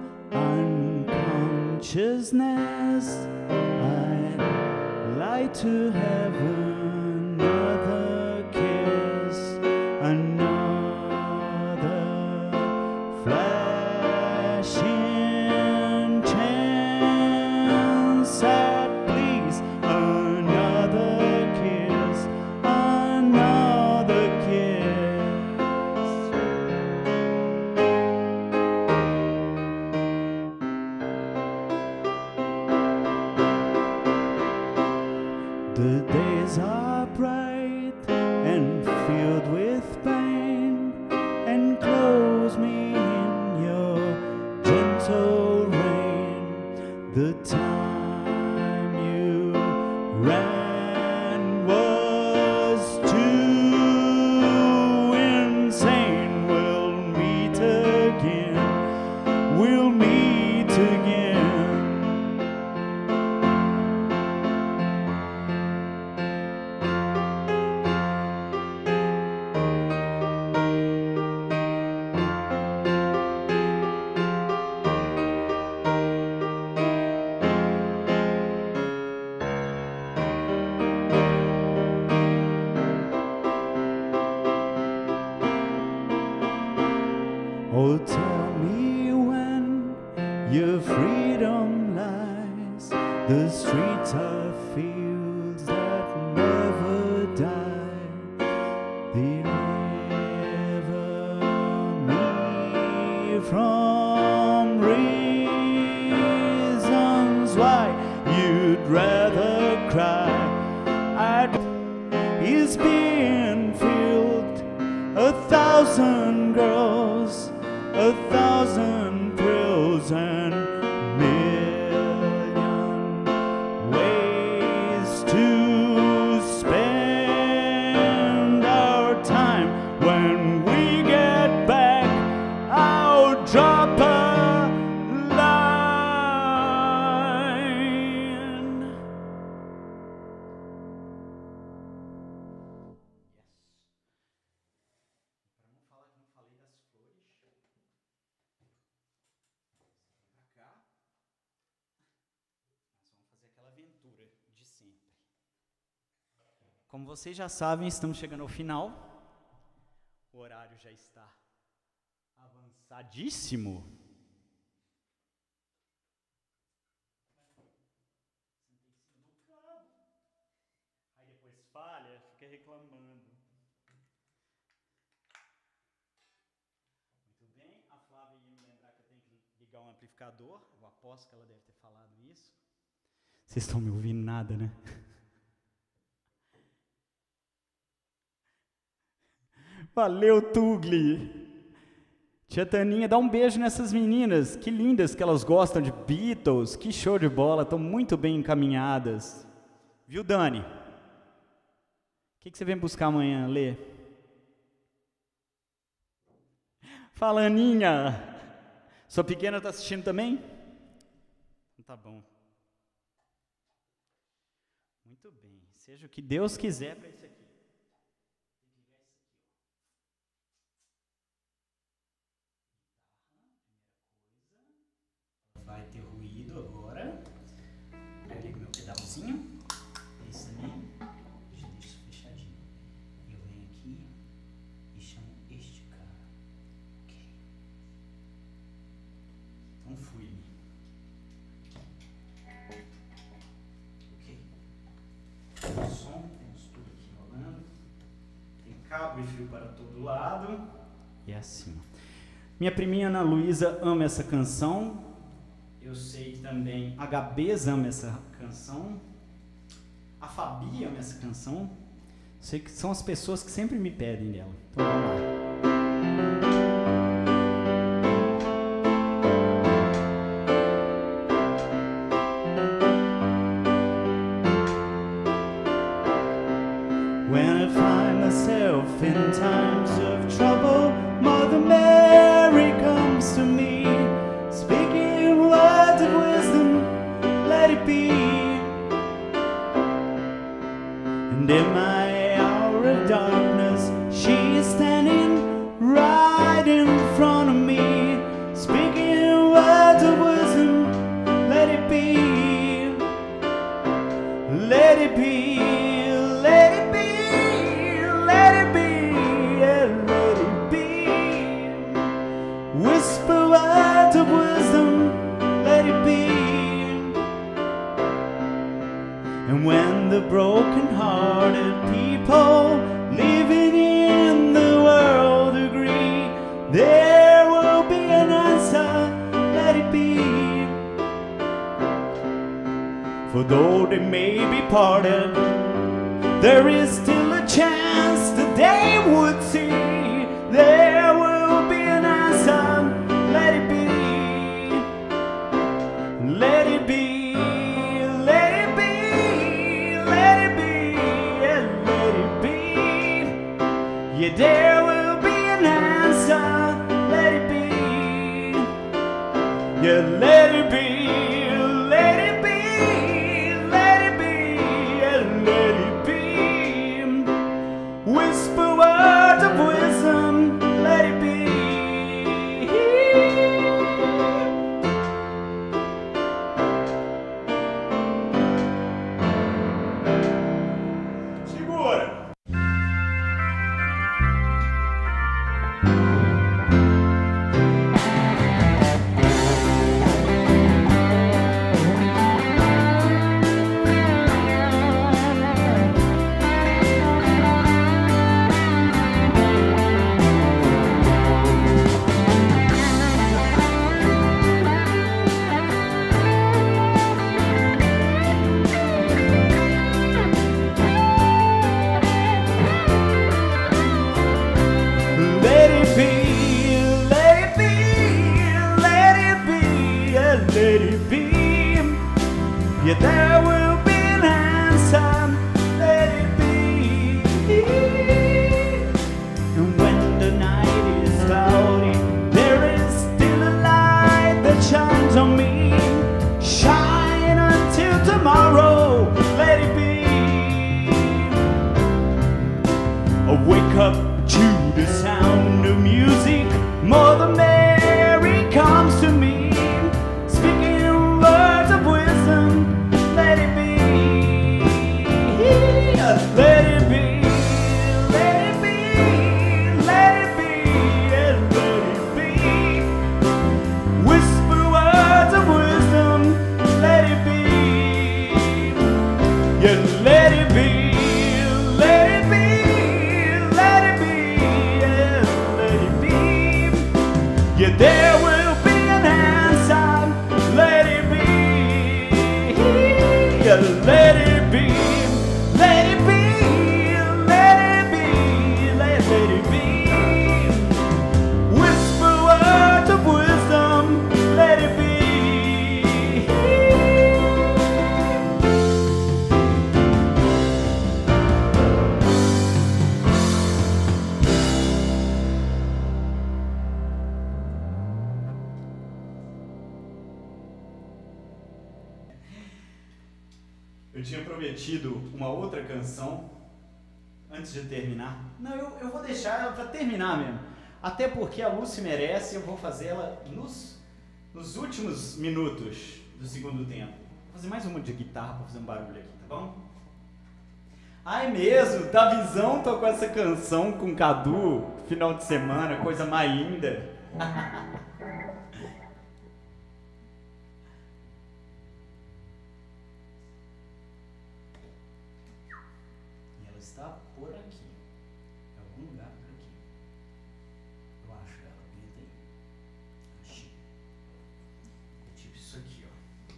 unconsciousness, I'd like to have another kiss, another flashing chance at please, another kiss, another kiss. The days are bright and filled with pain, and close me in your gentle rain. The time you ran was Oh, tell me when your freedom lies. The streets are fields that never die. They never me from reasons why you'd rather cry. Is being filled 1,000 girls, 1,000 thrills, and million ways to spend our time. When we get back, I'll drop a line. Para não falar que não falei das flores, vem pra cá. Nós vamos fazer aquela aventura de sempre. Como vocês já sabem, estamos chegando ao final. O horário já está avançadíssimo. Sentei em cima do cabo. Aí depois falha, fica reclamando. Muito bem, a Flávia ia me lembrar que eu tenho que ligar um amplificador. Eu aposto que ela deve ter falado isso. Vocês estão me ouvindo nada, né? Valeu, Tugli! Tia Taninha, dá um beijo nessas meninas. Que lindas que elas gostam de Beatles. Que show de bola, estão muito bem encaminhadas. Viu, Dani? O que você vem buscar amanhã, Lê? Fala, Aninha! Sua pequena está assistindo também? Tá bom. Muito bem. Seja o que Deus quiser para isso aqui. Vai ter ruído agora. Aí pego meu pedalzinho. Esse também. Já deixo fechadinho. Eu venho aqui e chamo este cara. Ok. Então fui. Ok. Tem som, temos tudo aqui rolando. Tem cabo e fio para todo lado. E é assim. Minha priminha Ana Luísa ama essa canção. Eu sei que também a Gabeza ama essa canção. A Fabi ama essa canção. Sei que são as pessoas que sempre me pedem dela. Então vamos lá. When I find myself in times of trouble, Mother Mary comes to me, speaking words of wisdom, let it be. And in my hour of darkness, she is standing right in front of me, speaking words of wisdom, let it be. Let it be, let it be, let it be, yeah, let it be. Whisper words of wisdom, let it be. And when the broken-hearted people living in the world agree, there will be an answer, let it be. For though they may be parted, there is still a chance that they would see. There will be an answer, let it be. Let it be, let it be, let it be, yeah, let it be. Yeah, there will be an answer, let it be. Yeah, let it be, let it be. Whisper words of wisdom, let it be. Segura! Yeah, there will be an answer, let it be. And when the night is cloudy, there is still a light that shines on me. Shine until tomorrow, let it be. I wake up to the sound of music, Mother Mary comes to me, speaking words of wisdom, let it be. Let it be, let it be, let it be, yeah, let it be. Whisper words of wisdom, let it be. Yeah, let it be, let it be, let it be, yeah, let it be. Yeah, there will be an answer, let it be. Yeah, let it be, let it be, let it be, let it be. Whisper words of wisdom, let it be. Eu tinha prometido uma outra canção antes de terminar. Não, eu vou deixar ela para terminar mesmo. Até porque a Lucy merece, eu vou fazer ela nos últimos minutos do segundo tempo. Vou fazer mais uma de guitarra para fazer um barulho aqui, tá bom? Ai mesmo, Davizão tocou essa canção com Cadu final de semana, coisa mais linda. Está por aqui, em algum lugar por aqui. Eu acho ela, bonita aí. Achei. É tipo isso aqui, ó.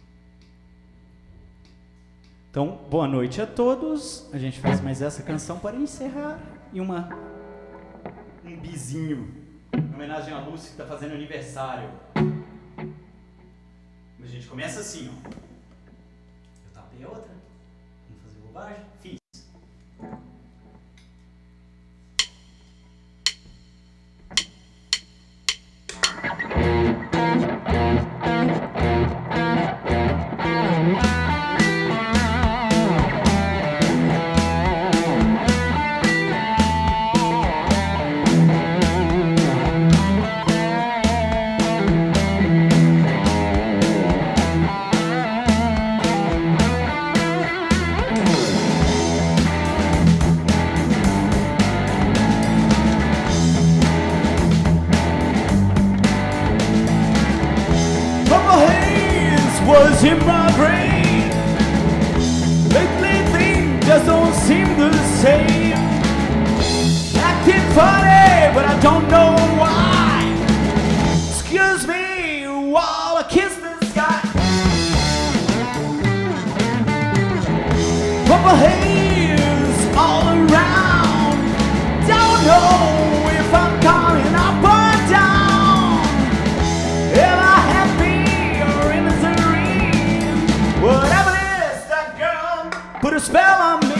Então, boa noite a todos. A gente faz mais essa canção para encerrar e um bizinho, em homenagem à Lúcia que está fazendo aniversário. A gente começa assim, ó. Eu tapei a outra. Vamos fazer bobagem? Fiz. Was in my brain. Lately things just don't seem the same. Acting funny, but I don't know why. Excuse me while I kiss the sky. Purple haze all around. Don't know if I'm coming up or down. Am I happy? Whatever it is, that girl put a spell on me.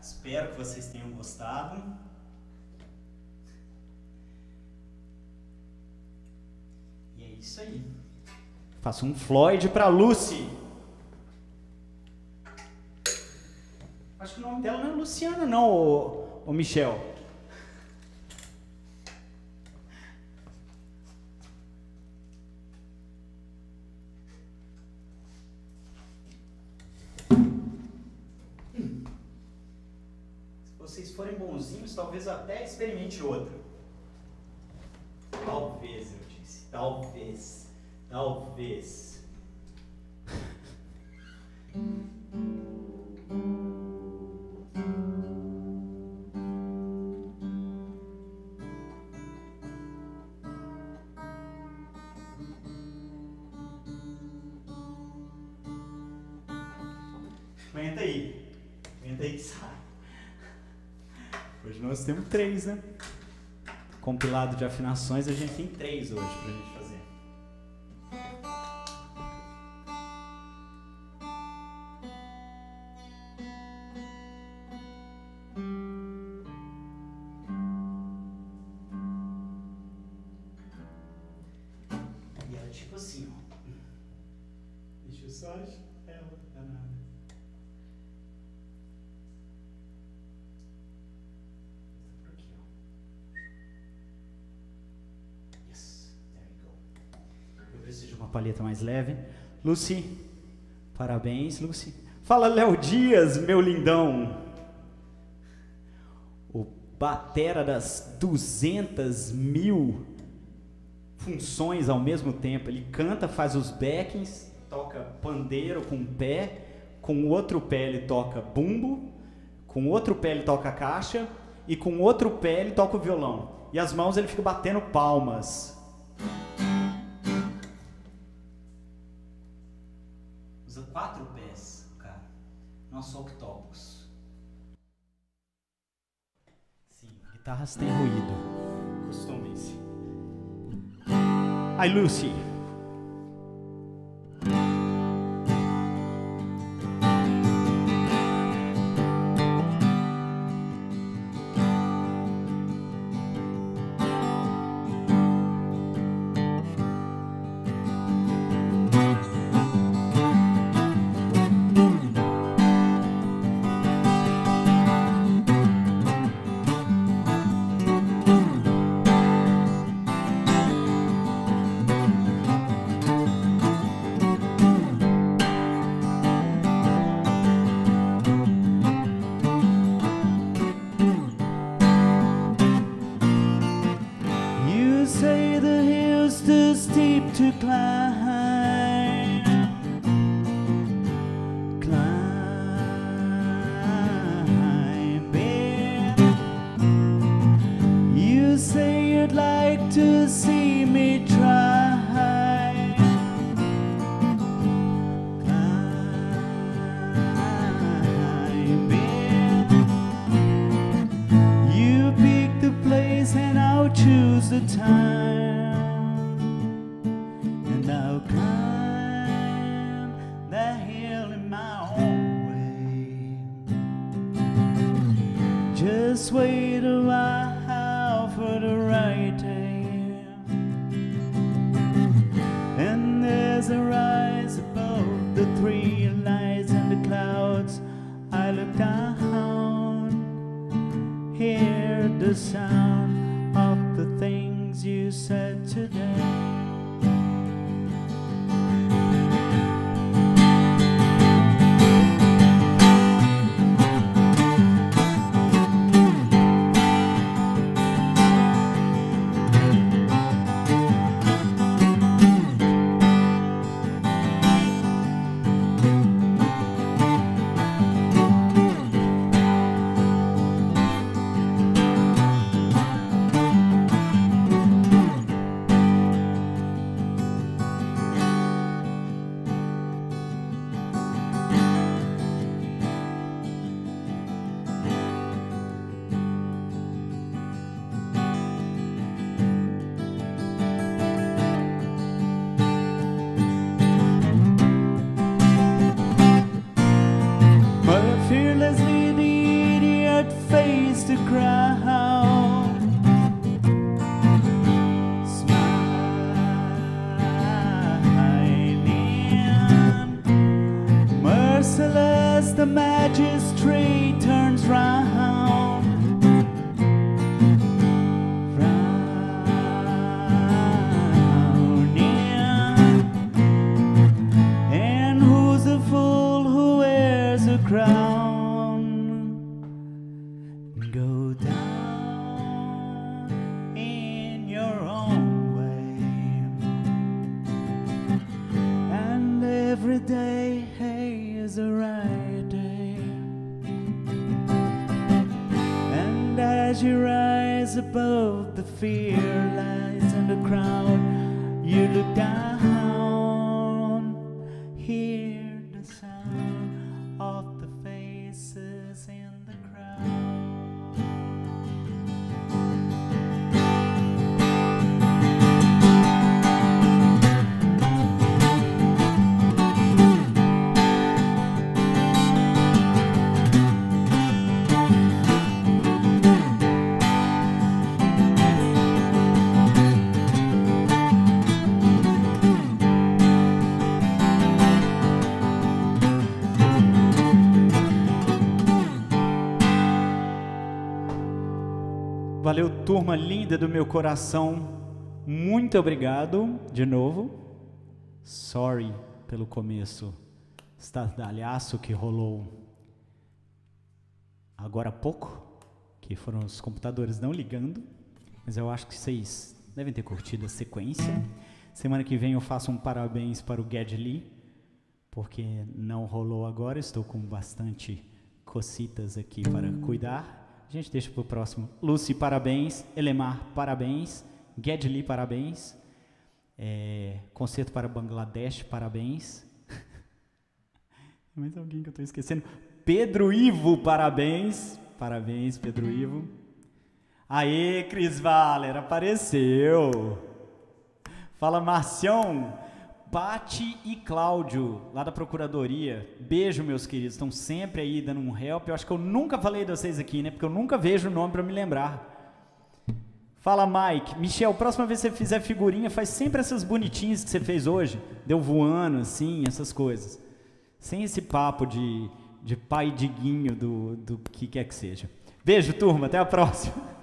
Espero que vocês tenham gostado. E é isso aí. Faço um Floyd pra Lucy. Acho que o nome dela não é Luciana, não, ô Michel. Se vocês forem bonzinhos, talvez até experimente outra. Talvez, eu disse. Talvez. Talvez. Aguenta aí. Aguenta aí que sai. Hoje nós temos 3, né? Compilado de afinações, a gente tem 3 hoje pra gente fazer. E ela tipo assim, ó. Deixa eu só ela, danada. Preciso de uma palheta mais leve. Lucy, parabéns, Lucy. Fala, Léo Dias, meu lindão. O batera das 200.000 funções ao mesmo tempo. Ele canta, faz os backings, toca pandeiro com um pé, com o outro pé ele toca bumbo, com o outro pé ele toca caixa e com o outro pé ele toca o violão. E as mãos ele fica batendo palmas. Usa 4 pés, cara. Não só octopus. Sim, guitarras têm ruído. Acostumem-se. Ai, Lucy. To climb, climbing. You say you'd like to see me try, climbing. You pick the place and I'll choose the time. I'll climb the hill in my own way. Just wait a while for the right time. And there's a rise above the 3 lights and the clouds. I look down, hear the sound of the things you said today. against the crowd, smiling. Merciless, the magistrate turns round, frowning. And who's the fool who wears a crown? Go down in your own way, and every day, hey, is a right day. And as you rise above the fear lies in the crowd, you look down, hear the sound of the faces in the crowd. Valeu, turma linda do meu coração. Muito obrigado de novo. Sorry pelo começo estardalhaço que rolou agora há pouco, que foram os computadores não ligando, mas eu acho que vocês devem ter curtido a sequência. Semana que vem eu faço um parabéns para o Geddy Lee, porque não rolou agora, estou com bastante cocitas aqui para cuidar. A gente deixa para o próximo. Lucy, parabéns. Elemar, parabéns. Geddy Lee, parabéns. Concerto para Bangladesh, parabéns. Mais alguém que eu estou esquecendo. Pedro Ivo, parabéns. Parabéns, Pedro Ivo. Aê, Cris Valer, apareceu. Fala, Marcião. Pati e Cláudio, lá da Procuradoria. Beijo, meus queridos. Estão sempre aí dando um help. Eu acho que eu nunca falei de vocês aqui, né? Porque eu nunca vejo o nome para me lembrar. Fala, Mike. Michel, próxima vez que você fizer figurinha, faz sempre essas bonitinhas que você fez hoje. Deu voando, assim, essas coisas. Sem esse papo de pai diguinho do que quer que seja. Beijo, turma. Até a próxima.